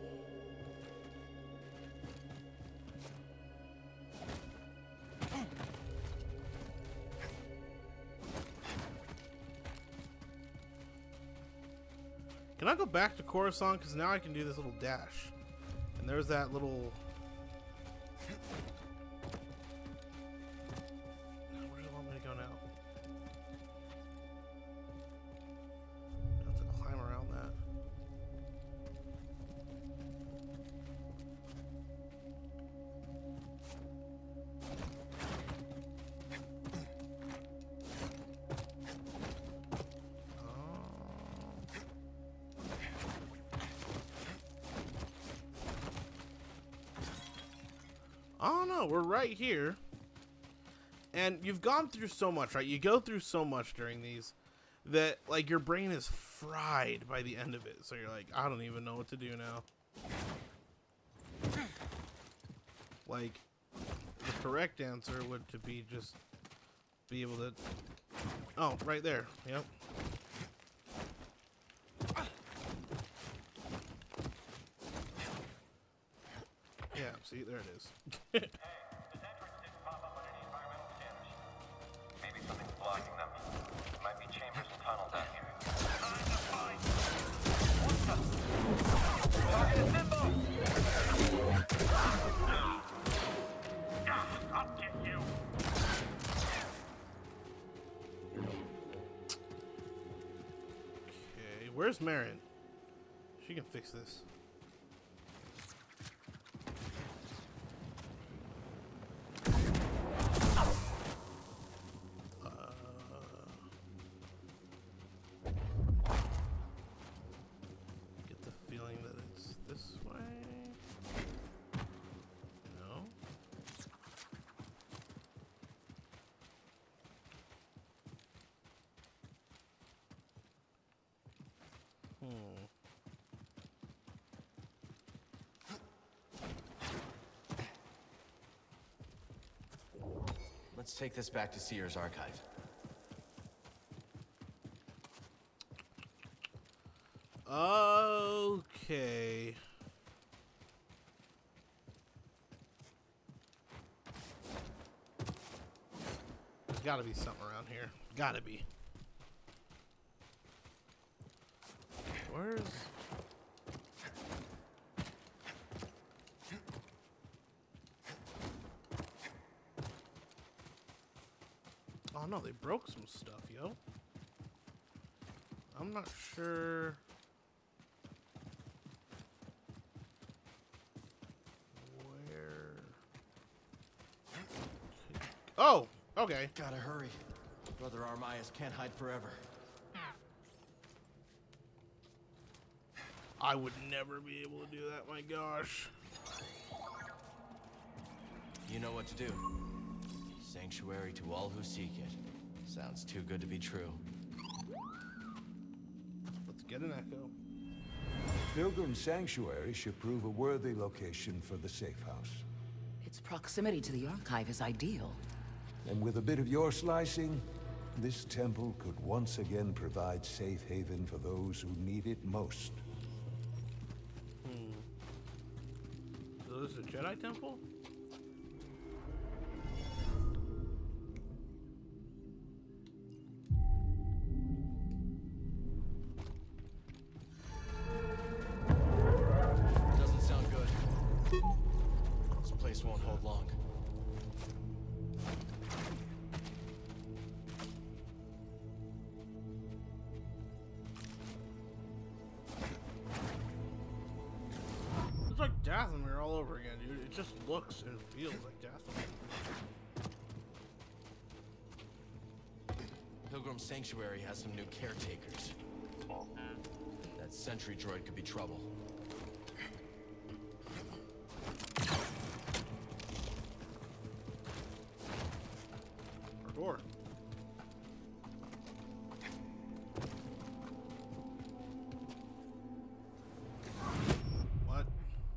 Can I go back to Coruscant? Because now I can do this little dash. And there's that little... Where do you want me to go now? I have to climb around that. Oh no, we're right here. And you've gone through so much, right? You go through so much during these that, like, your brain is fried by the end of it. So you're like, I don't even know what to do now. Like, the correct answer would to be just be able to... Oh, right there. Yep. Yeah, see, there it is. Hey, this entrance didn't pop up on any environmental scanners. Maybe something's blocking them. Might be chambers and tunnels out here. Time to find. What the? Target is Simbo! I'll get you. Okay, where's Marin? She can fix this. Let's take this back to Seer's archive. Okay. There's gotta be something around here. Gotta be. Where's... Oh no, they broke some stuff, yo. I'm not sure... Where... Oh! Okay. Gotta hurry. Brother Armaius can't hide forever. I would never be able to do that, my gosh. You know what to do. Sanctuary to all who seek it. Sounds too good to be true. Let's get an echo. Pilgrim Sanctuary should prove a worthy location for the safe house. Its proximity to the archive is ideal. And with a bit of your slicing, this temple could once again provide safe haven for those who need it most. Hmm. So this is a Jedi temple? Doesn't sound good. This place won't hold long. It's like Dathomir all over again, dude. It just looks and feels like Dathomir. Pilgrim Sanctuary has some new caretakers. That sentry droid could be trouble. Or door. What?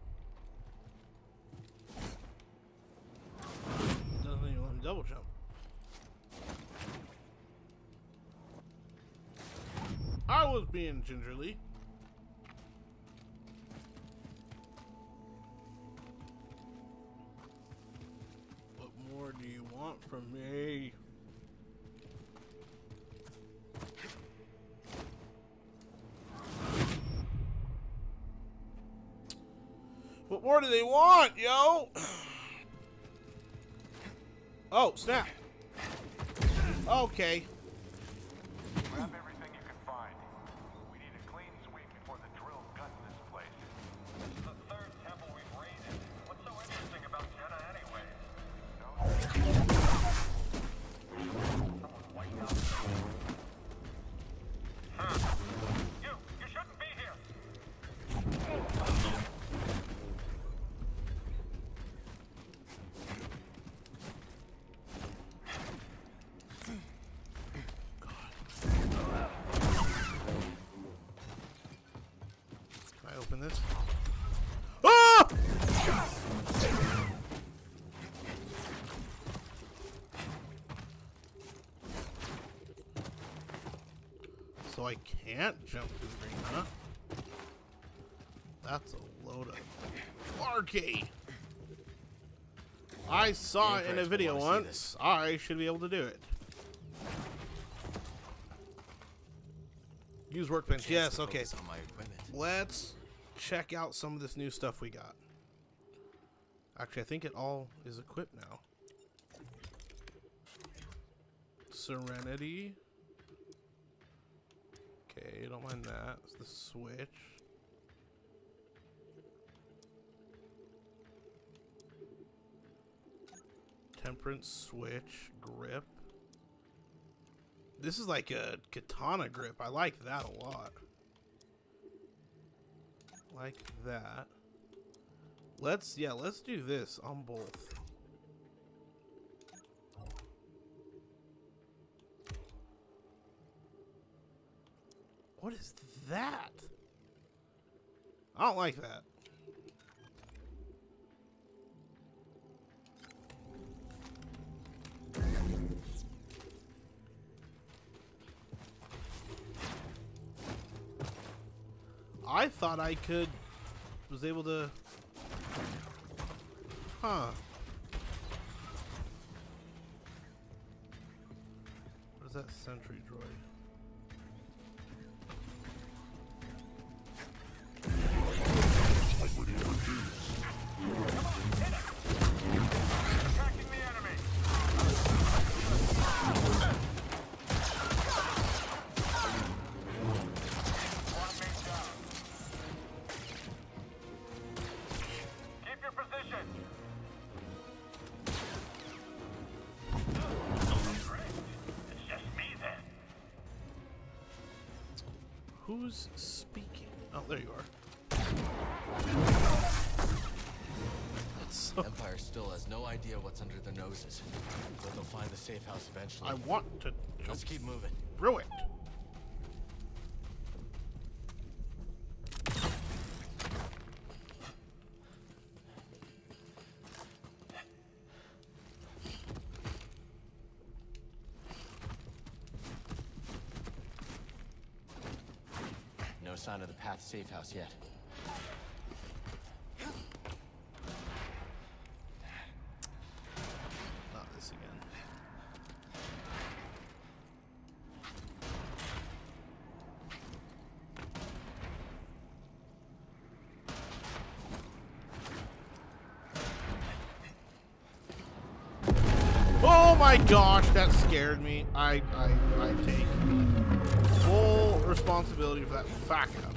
Doesn't even let him double jump. I was being gingerly. What more do you want from me? What more do they want, yo? Oh, snap. Okay. Grab everything you can find. We need a clean sweep before the drill gut this place. This is the third temple we've raided. What's so interesting about Jedi anyway? Someone wiped out the Huh. You! You shouldn't be here! I open this? Ah! So I can't jump through the green, huh? That's a load of malarkey. I saw it in a video once. I should be able to do it. Use workbench. Yes, okay. Let's check out some of this new stuff we got. Actually, I think it all is equipped now. Serenity. Okay, don't mind that. It's the switch. Temperance switch. Grip. This is like a katana grip. I like that a lot. Like that. Let's, yeah, let's do this on both. What is that? I don't like that. I thought I could, was able to, huh. What is that sentry droid? Who's speaking? Oh, there you are. So Empire still has no idea what's under their noses, but they'll find the safe house eventually. I want to. Let's keep moving. Through it. No sign of the path safe house yet. Not this again. Oh my gosh, that scared me. I I I take full responsibility for that fuck up.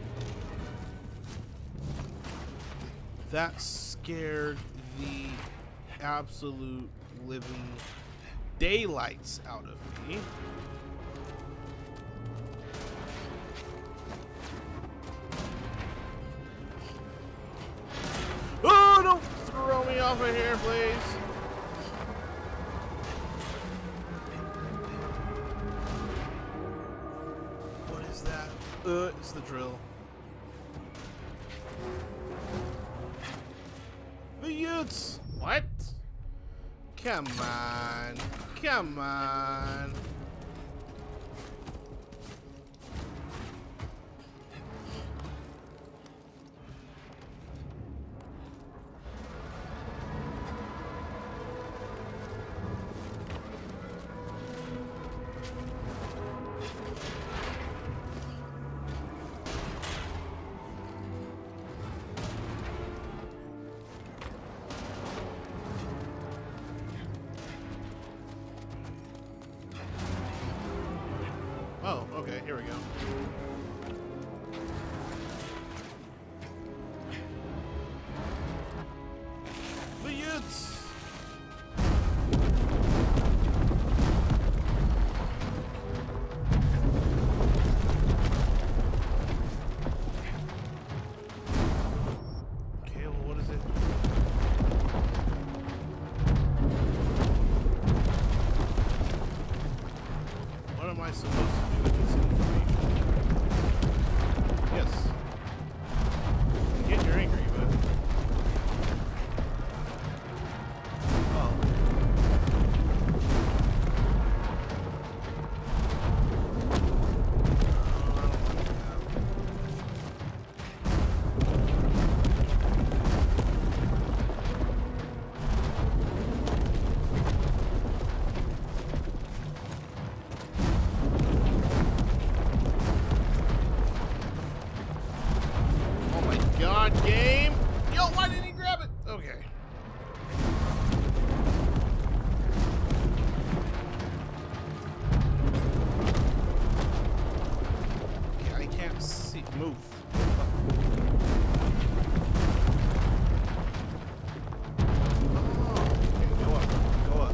That scared the absolute living daylights out of me. Oh, don't throw me off of here, please. Uh, it's the drill. The Utes! What? Come on. Come on. Oh, okay, here we go. The Utes! Okay, well, what is it? What am I supposed to do with this information? God, game! Yo, why didn't he grab it? Okay. Okay, I can't see. Move. Oh, okay, go up. Go up.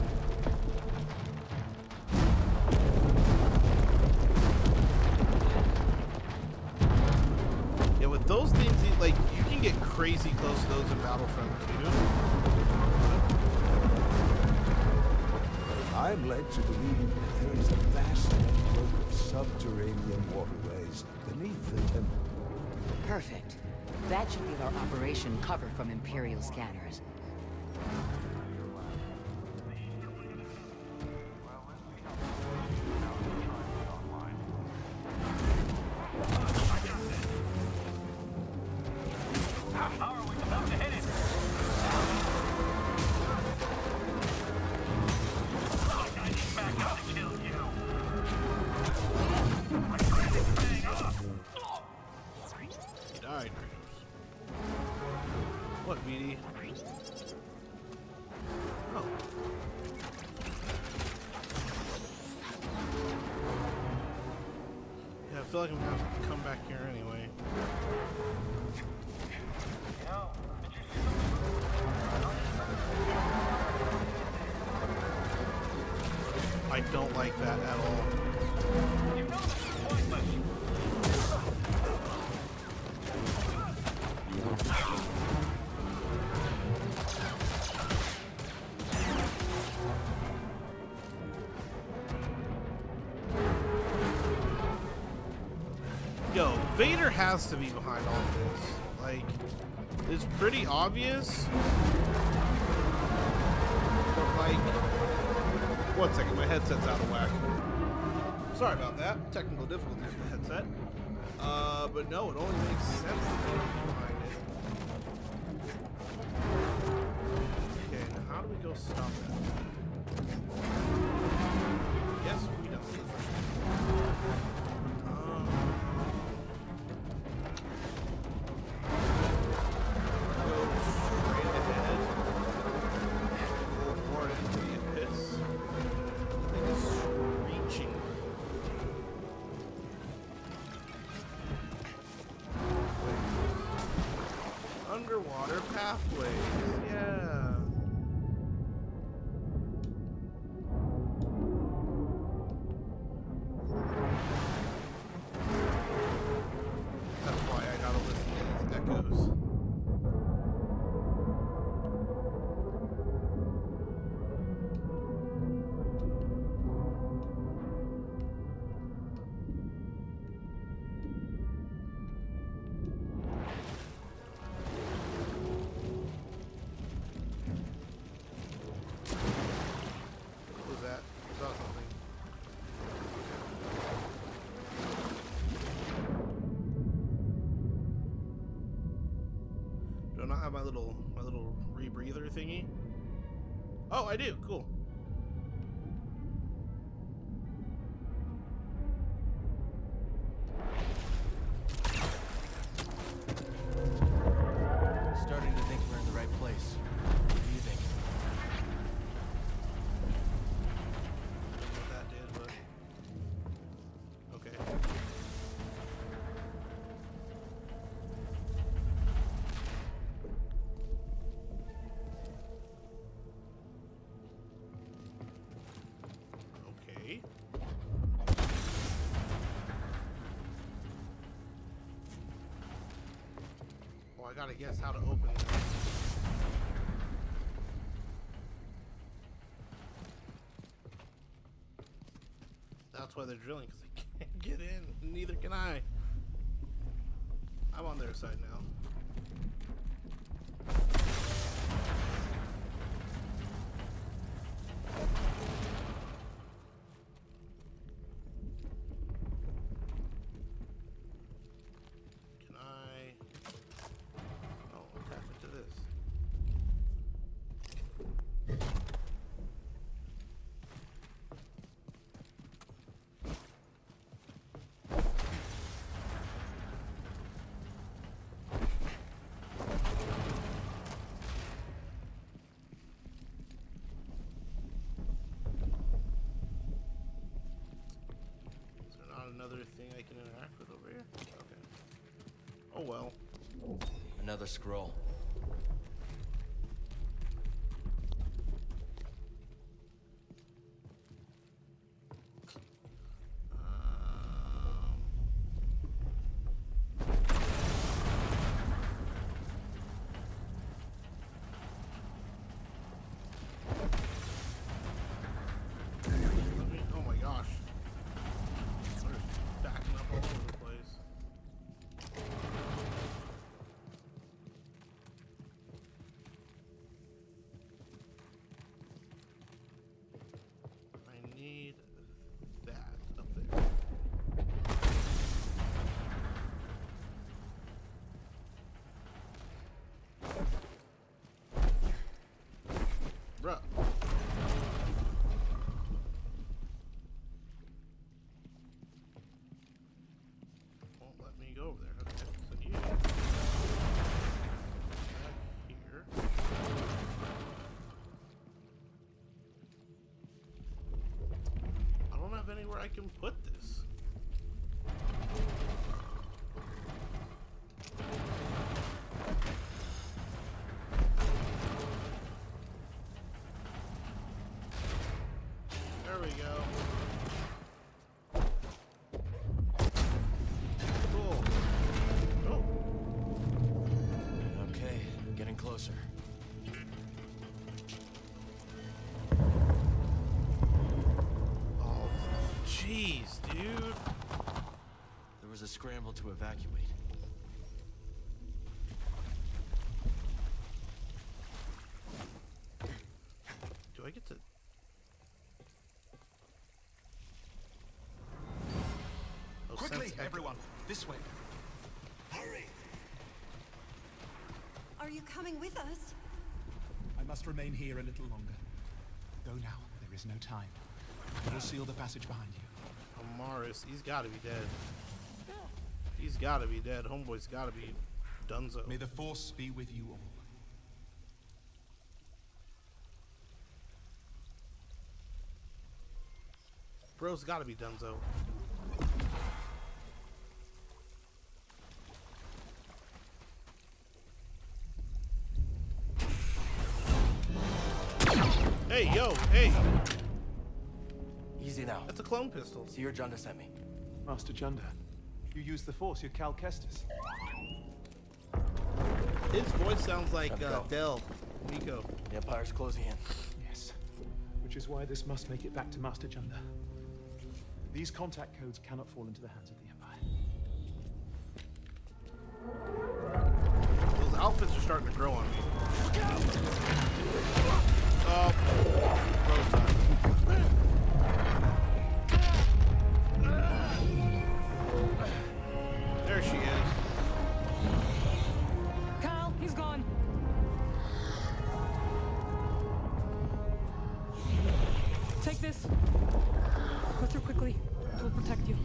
Yeah, with those things, like, you can get crazy close to those in Battlefront two. I'm led to believe that there is a vast network of subterranean waterways beneath the temple. Perfect. That should give our operation cover from Imperial scanners. Died, Kratos. What, B D? Oh. Yeah, I feel like I'm gonna have to come back here anyway. I don't like that at all. You know this is pointless. Yo, Vader has to be behind all of this. Like, it's pretty obvious. But like, one second, my headset's out of whack. Sorry about that. Technical difficulties with the headset. Uh, but no, it only makes sense that Vader would be behind it. Okay, now how do we go stop that? Yes, we don't. Um, go straight ahead. Full more into the abyss. The thing is screeching. Underwater pathways, yeah. That's why I gotta listen to these echoes. What was that? I saw something. Do I not have my little my little rebreather thingy? Oh, I do. Cool. Starting to think we're in the right place. What do you think? Don't know what that did, but okay. Okay. Oh, I gotta guess how to open this. That's why they're drilling, because they can't get in. Neither can I. I'm on their side now. Can I? Oh, attach it to this. it over here? Okay. Oh well. Another scroll. Oh my gosh. They're stacking up all over the place. I need that up there. Bruh. Won't let me go over there. Okay, so you back here. I don't have anywhere I can put this. There we go. Cool. Oh. Okay, getting closer. Oh, jeez, dude. There was a scramble to evacuate. Do I get to? Oh, Quickly, sense echo. everyone, this way. Hurry! Are you coming with us? I must remain here a little longer. Go now, there is no time. I will seal the passage behind you. Amaris, he's gotta be dead. He's gotta be dead. Homeboy's gotta be donezo. May the Force be with you all. Bro's gotta be donezo. Hey, yo, hey! Easy now. That's a clone pistol. Seer Junda sent me. Master Junda, you use the Force, you're Cal Kestis. His voice sounds like Time to uh, go. Del. Nico. The Empire's closing in. Yes. Which is why this must make it back to Master Junda. These contact codes cannot fall into the hands of the Empire. Those outfits are starting to grow on me. Oh, Bro's done. There she is. Kyle, he's gone. Take this. Go through quickly. It will protect you.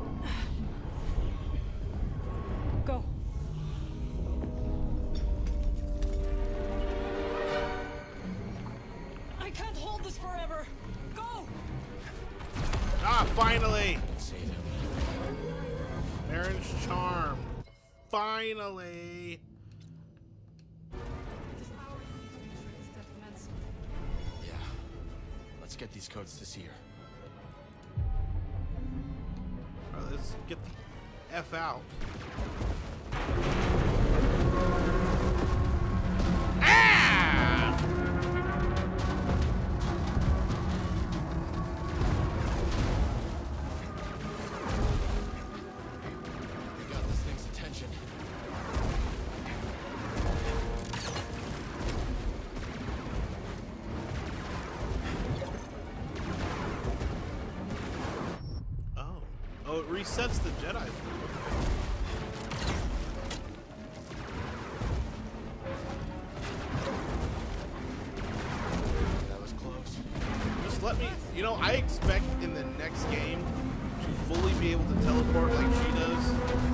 Go. I can't hold this forever. Go! Ah, finally! Save him. Aaron's charm. Finally! Yeah. Let's get these codes to Seer. Alright, let's get the F out. Ah! We got this thing's attention. Oh. Oh, it resets the Jedi thing. That was close. Just let me, you know, I expect in the next game to fully be able to teleport like she does.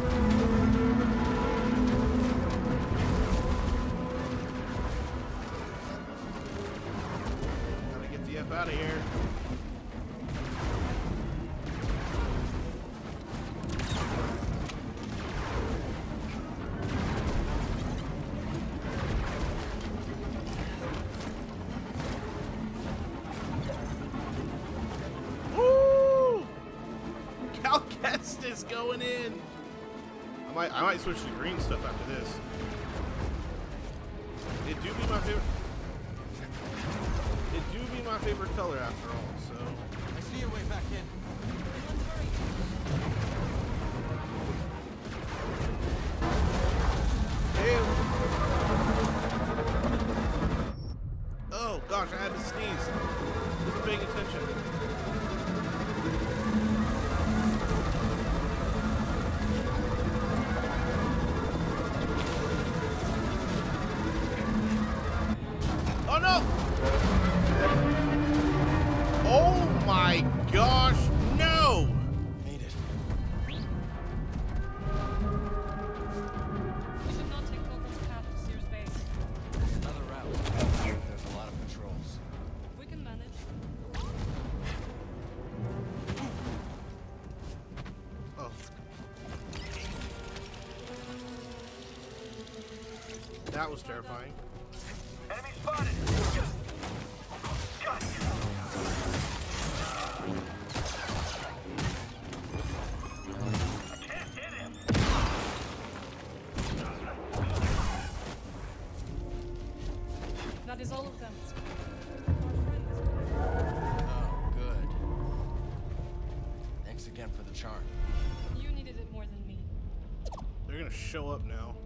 Gotta get the F out of here. It's going in. I might, I might switch to green stuff after this. It do be my favorite. It do be my favorite color after all. So. I see your way back in. Hey. Oh gosh, I had to sneeze. Wasn't paying attention. Oh no! Oh my gosh, no! Made it. We should not take Pilgrim's path to Sears base. Another route. There's a lot of patrols. We can manage. Oh. That was terrifying. Enemy spotted! Got you! I can't hit him! That is all of them. Oh, good. Thanks again for the charm. You needed it more than me. They're gonna show up now.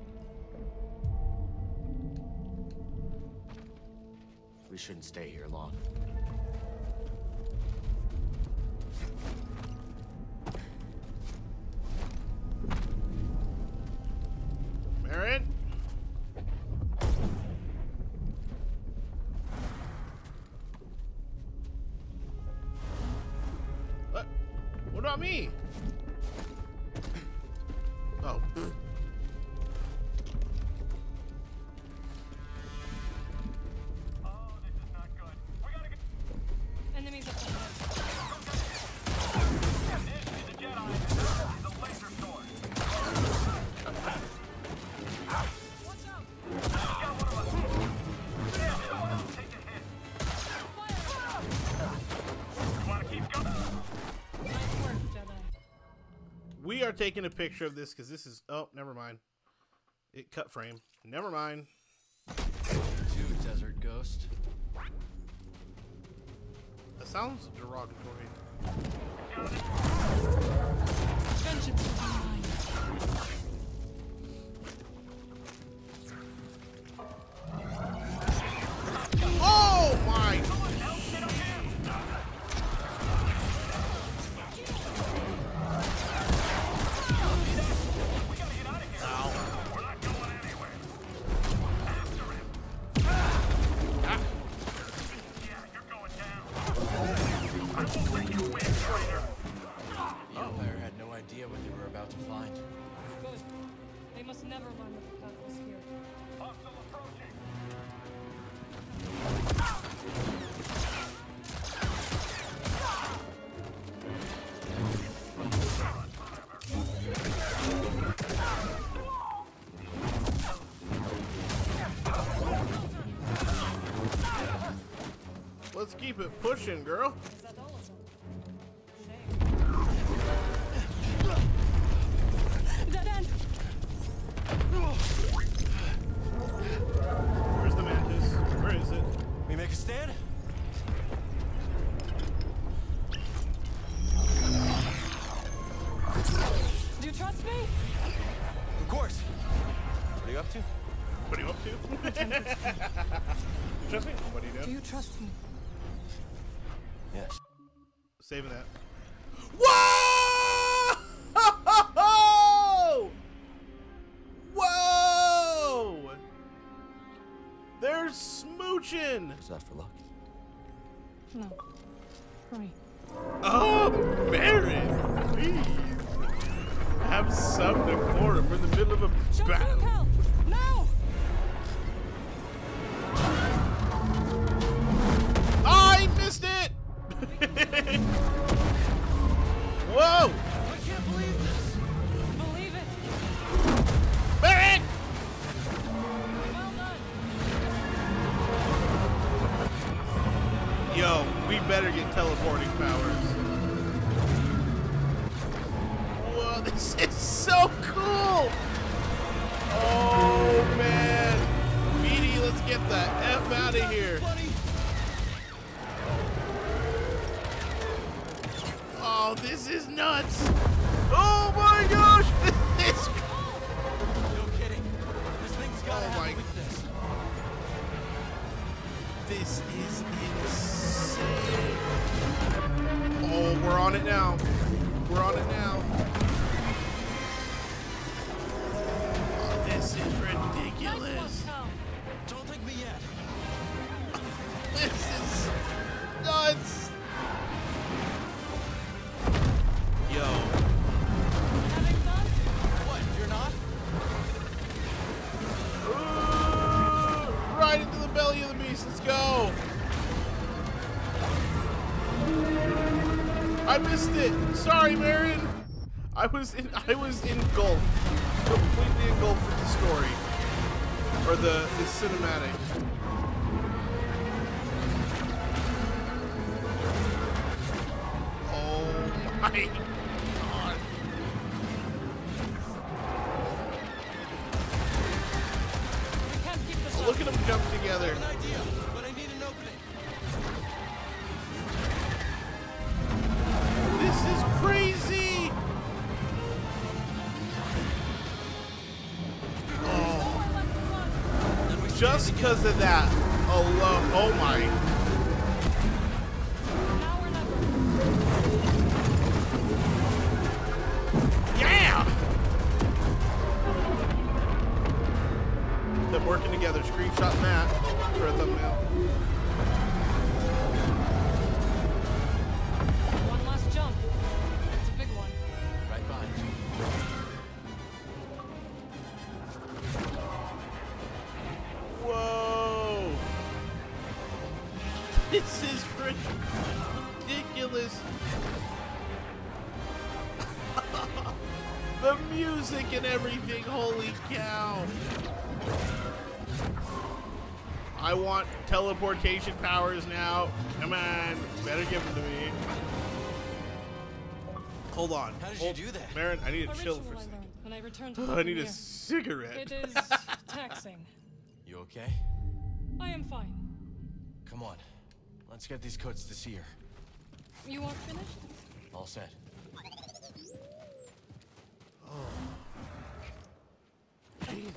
We shouldn't stay here long. Merrin? What? What about me? Oh. Enemies up ahead. This is a Jedi. This is a laser sword. Watch out! Got one of us. Yeah, someone else take a hit. You want to keep going? Nice work, Jedi. We are taking a picture of this because this is. Oh, never mind. It cut frame. Never mind. Two desert ghost. That sounds derogatory. Vengeance will be mine. Oh my! The Empire had no idea what they were about to find. Good. They must never learn that the path was here. Hostile approaching. Let's keep it pushing, girl. Is that all of them? Shame. Dead end! Where's the mantis? Where is it? We make a stand? Do you trust me? Of course. What are you up to? What are you up to? Trust me? What do you do? Do you trust me? Yes. Saving that. Whoa! Whoa! They're smooching! Is that for luck? No. Hurry. Oh, Merrin! Please! Have some decorum. We're in the middle of a Show battle. Cal! Now! I missed it! Whoa! I can't believe this! Believe it! Merrin! Well done! Yo, we better get teleporting powers. Whoa, This is insane. Oh, we're on it now. We're on it now. Oh, this is ridiculous. Don't think me yet. This is nuts. Yo. What? You're not? Ooh, right into the belly of the beast. Let's go. I missed it. Sorry, Marion. I was in, I was engulfed, completely engulfed with the story or the, the cinematic. Oh my god! We can't keep this up. Look at them jump together. I have an idea, but I need an opening. This is crazy! Oh. Just because of that alone. Oh my. Yeah! Them working together. Screenshot Matt for a thumbnail. One last jump. It's a big one. Right behind you. Whoa! This is ridiculous. The music and everything, holy cow. I want teleportation powers now. Come on, better give them to me. Hold on. How did Hold, you do that? Marin, I need A to chill ritual for a I second. learned when I returned to I the need a Premier. cigarette. It is taxing. You okay? I am fine. Come on. Let's get these codes to Seer. You are finished? All set. Jesus.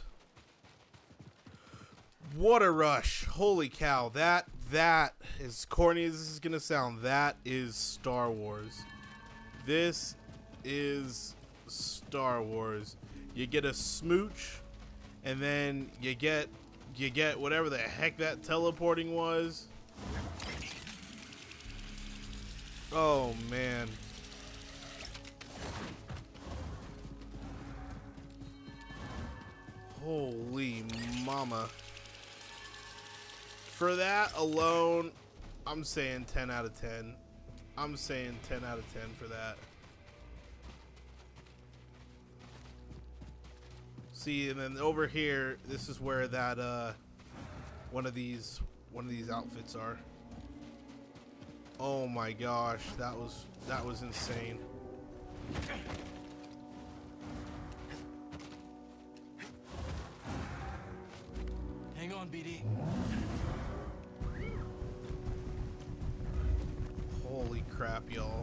What a rush. Holy cow. That, that, as corny as this is going to sound, that is Star Wars. This is Star Wars. You get a smooch, and then you get, you get whatever the heck that teleporting was. Oh, man. Holy mama. For that alone, I'm saying ten out of ten. I'm saying ten out of ten for that. See, and then over here, this is where that uh one of these one of these outfits are. Oh my gosh, that was that was insane. Hang on, B D. Holy crap, y'all.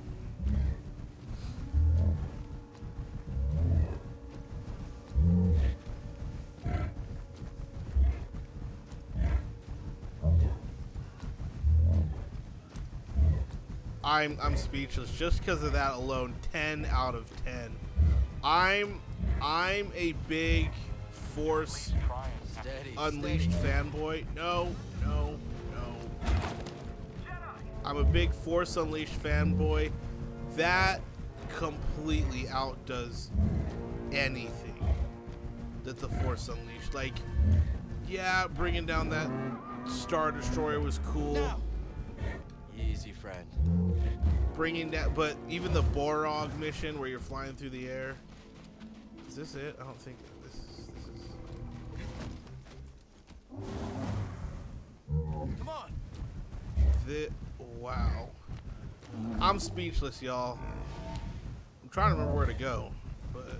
I'm I'm speechless just because of that alone. ten out of ten. I'm I'm a big Force Steady, Unleashed steady. fanboy. No, no, no. I'm a big Force Unleashed fanboy. That completely outdoes anything that the Force Unleashed. Like, yeah, bringing down that Star Destroyer was cool. Now. Easy, friend. Bringing that, but even the Borog mission where you're flying through the air. Is this it? I don't think this is. This is. Come on. The, wow. I'm speechless, y'all. I'm trying to remember where to go, but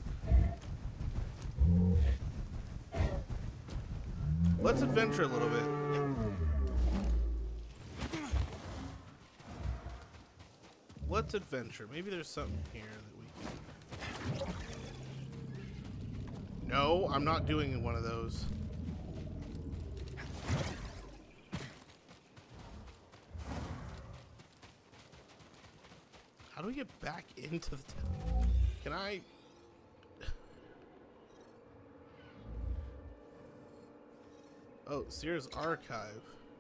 let's adventure a little bit. Let's adventure. Maybe there's something here that we can. No, I'm not doing one of those. do we get back into the temple? Can I? Oh, Seer's archive.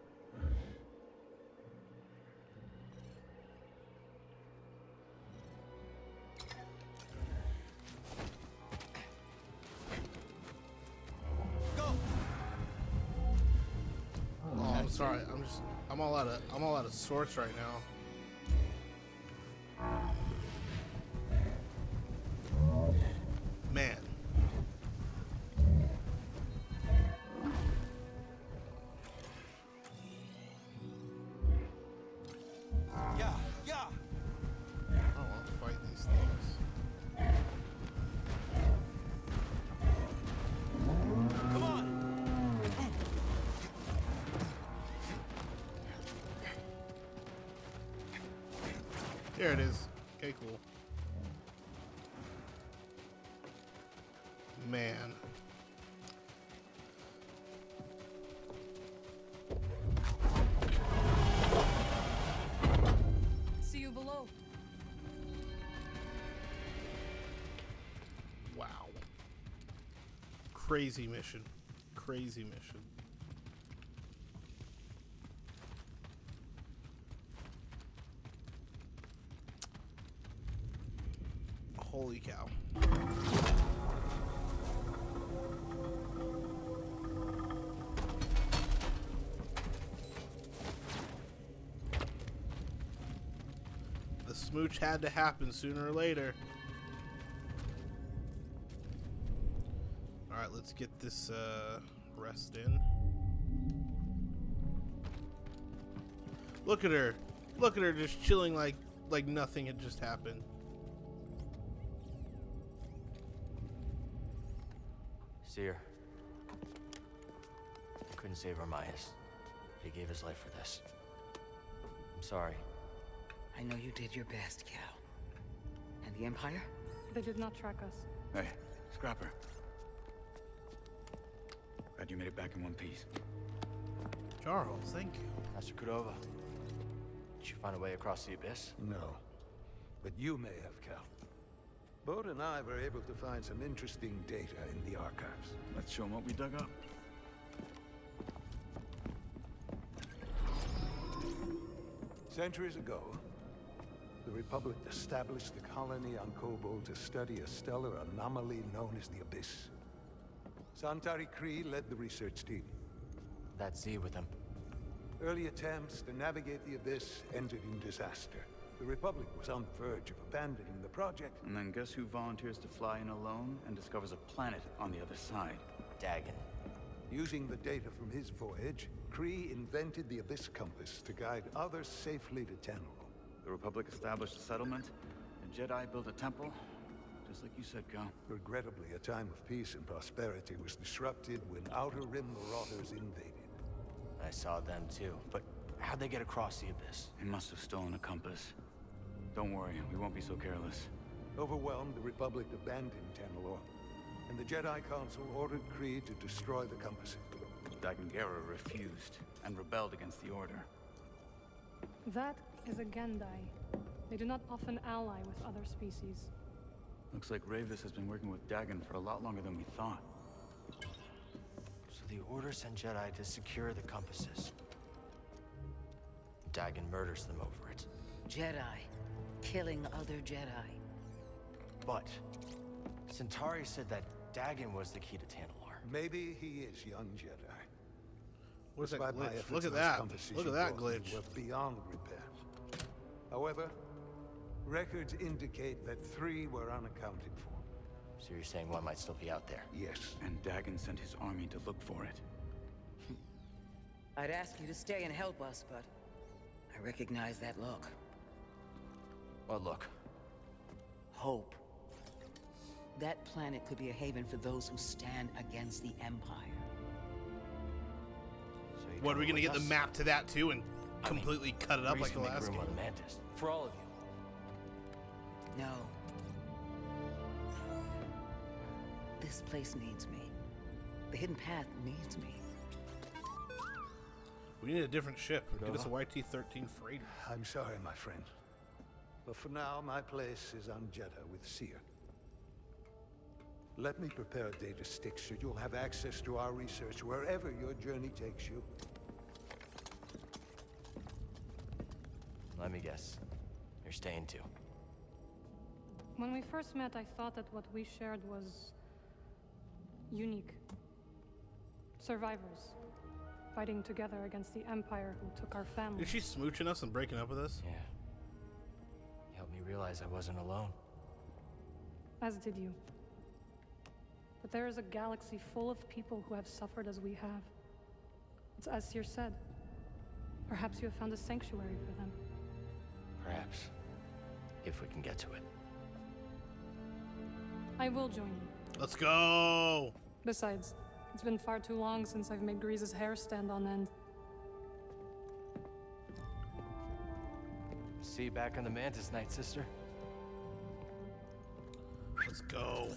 Oh, I'm sorry. I'm just I'm all out of I'm all out of sorts right now. Man. Yeah, yeah. I don't want to fight these things. Come on. Here it is. Okay, cool. Man. See you below. Wow. Crazy mission. Crazy mission. Holy cow. The smooch had to happen sooner or later. Alright, let's get this uh, rest in. Look at her. Look at her just chilling like like nothing had just happened. Seer. Couldn't save Armias. He gave his life for this. I'm sorry. I know you did your best, Cal. And the Empire? They did not track us. Hey, Scrapper. Glad you made it back in one piece. Charles, thank you. Master Cordova. Did you find a way across the abyss? No. But you may have, Cal. Bode and I were able to find some interesting data in the archives. Let's show them what we dug up. Centuries ago, the Republic established a colony on Kobol to study a stellar anomaly known as the Abyss. Santari Khri led the research team. That Z with him. Early attempts to navigate the Abyss ended in disaster. The Republic was on the verge of abandoning the project. And then guess who volunteers to fly in alone and discovers a planet on the other side? Dagan. Using the data from his voyage, Khri invented the Abyss Compass to guide others safely to Tenel. The Republic established a settlement, the Jedi built a temple, just like you said, Cal. Regrettably, a time of peace and prosperity was disrupted when Outer Rim Marauders invaded. I saw them too, but how'd they get across the abyss? They must have stolen a compass. Don't worry, we won't be so careless. Overwhelmed, the Republic abandoned Tenelor, and the Jedi Council ordered Khri to destroy the compasses. Dagan Gera refused and rebelled against the Order. That is a Gendai. They do not often ally with other species. Looks like Ravis has been working with Dagan for a lot longer than we thought. So the Order sent Jedi to secure the compasses. Dagan murders them over it. Jedi. Killing other Jedi. But Centauri said that Dagan was the key to Tanalor. Maybe he is young Jedi. What's that Despite my glitch? efforts, Look at those that. compasses Look you at that brought me glitch. were beyond repair. However, records indicate that three were unaccounted for. So you're saying one might still be out there? Yes. And Dagan sent his army to look for it. I'd ask you to stay and help us, but I recognize that look. What look? Hope. That planet could be a haven for those who stand against the Empire. So you What, are we coming gonna get with the us? map to that too and I mean, completely cut it up like the Reese can make last room game? on the Mantis. For all of you. No. This place needs me. The Hidden Path needs me. We need a different ship. Get us a Y T thirteen freighter. I'm sorry, my friend. But for now, my place is on Jeddah with Seer. Let me prepare a data stick so you'll have access to our research wherever your journey takes you. Let me guess. You're staying too. When we first met, I thought that what we shared was unique. Survivors, fighting together against the Empire who took our family. Is she smooching us and breaking up with us? Yeah. You helped me realize I wasn't alone. As did you. But there is a galaxy full of people who have suffered as we have. It's as Seer said. Perhaps you have found a sanctuary for them. Perhaps. If we can get to it. I will join you. Let's go! Besides, it's been far too long since I've made Grease's hair stand on end. See you back on the Mantis Night, sister. Let's go.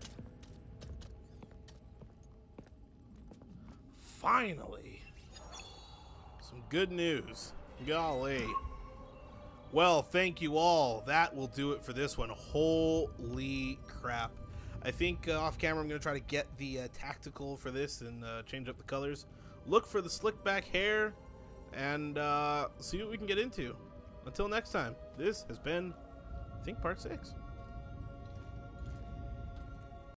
Finally. Some good news. Golly. Well, thank you all. That will do it for this one. Holy crap. I think uh, off camera I'm going to try to get the uh, tactical for this and uh, change up the colors. Look for the slick back hair and uh, see what we can get into. Until next time, this has been, I think, part six.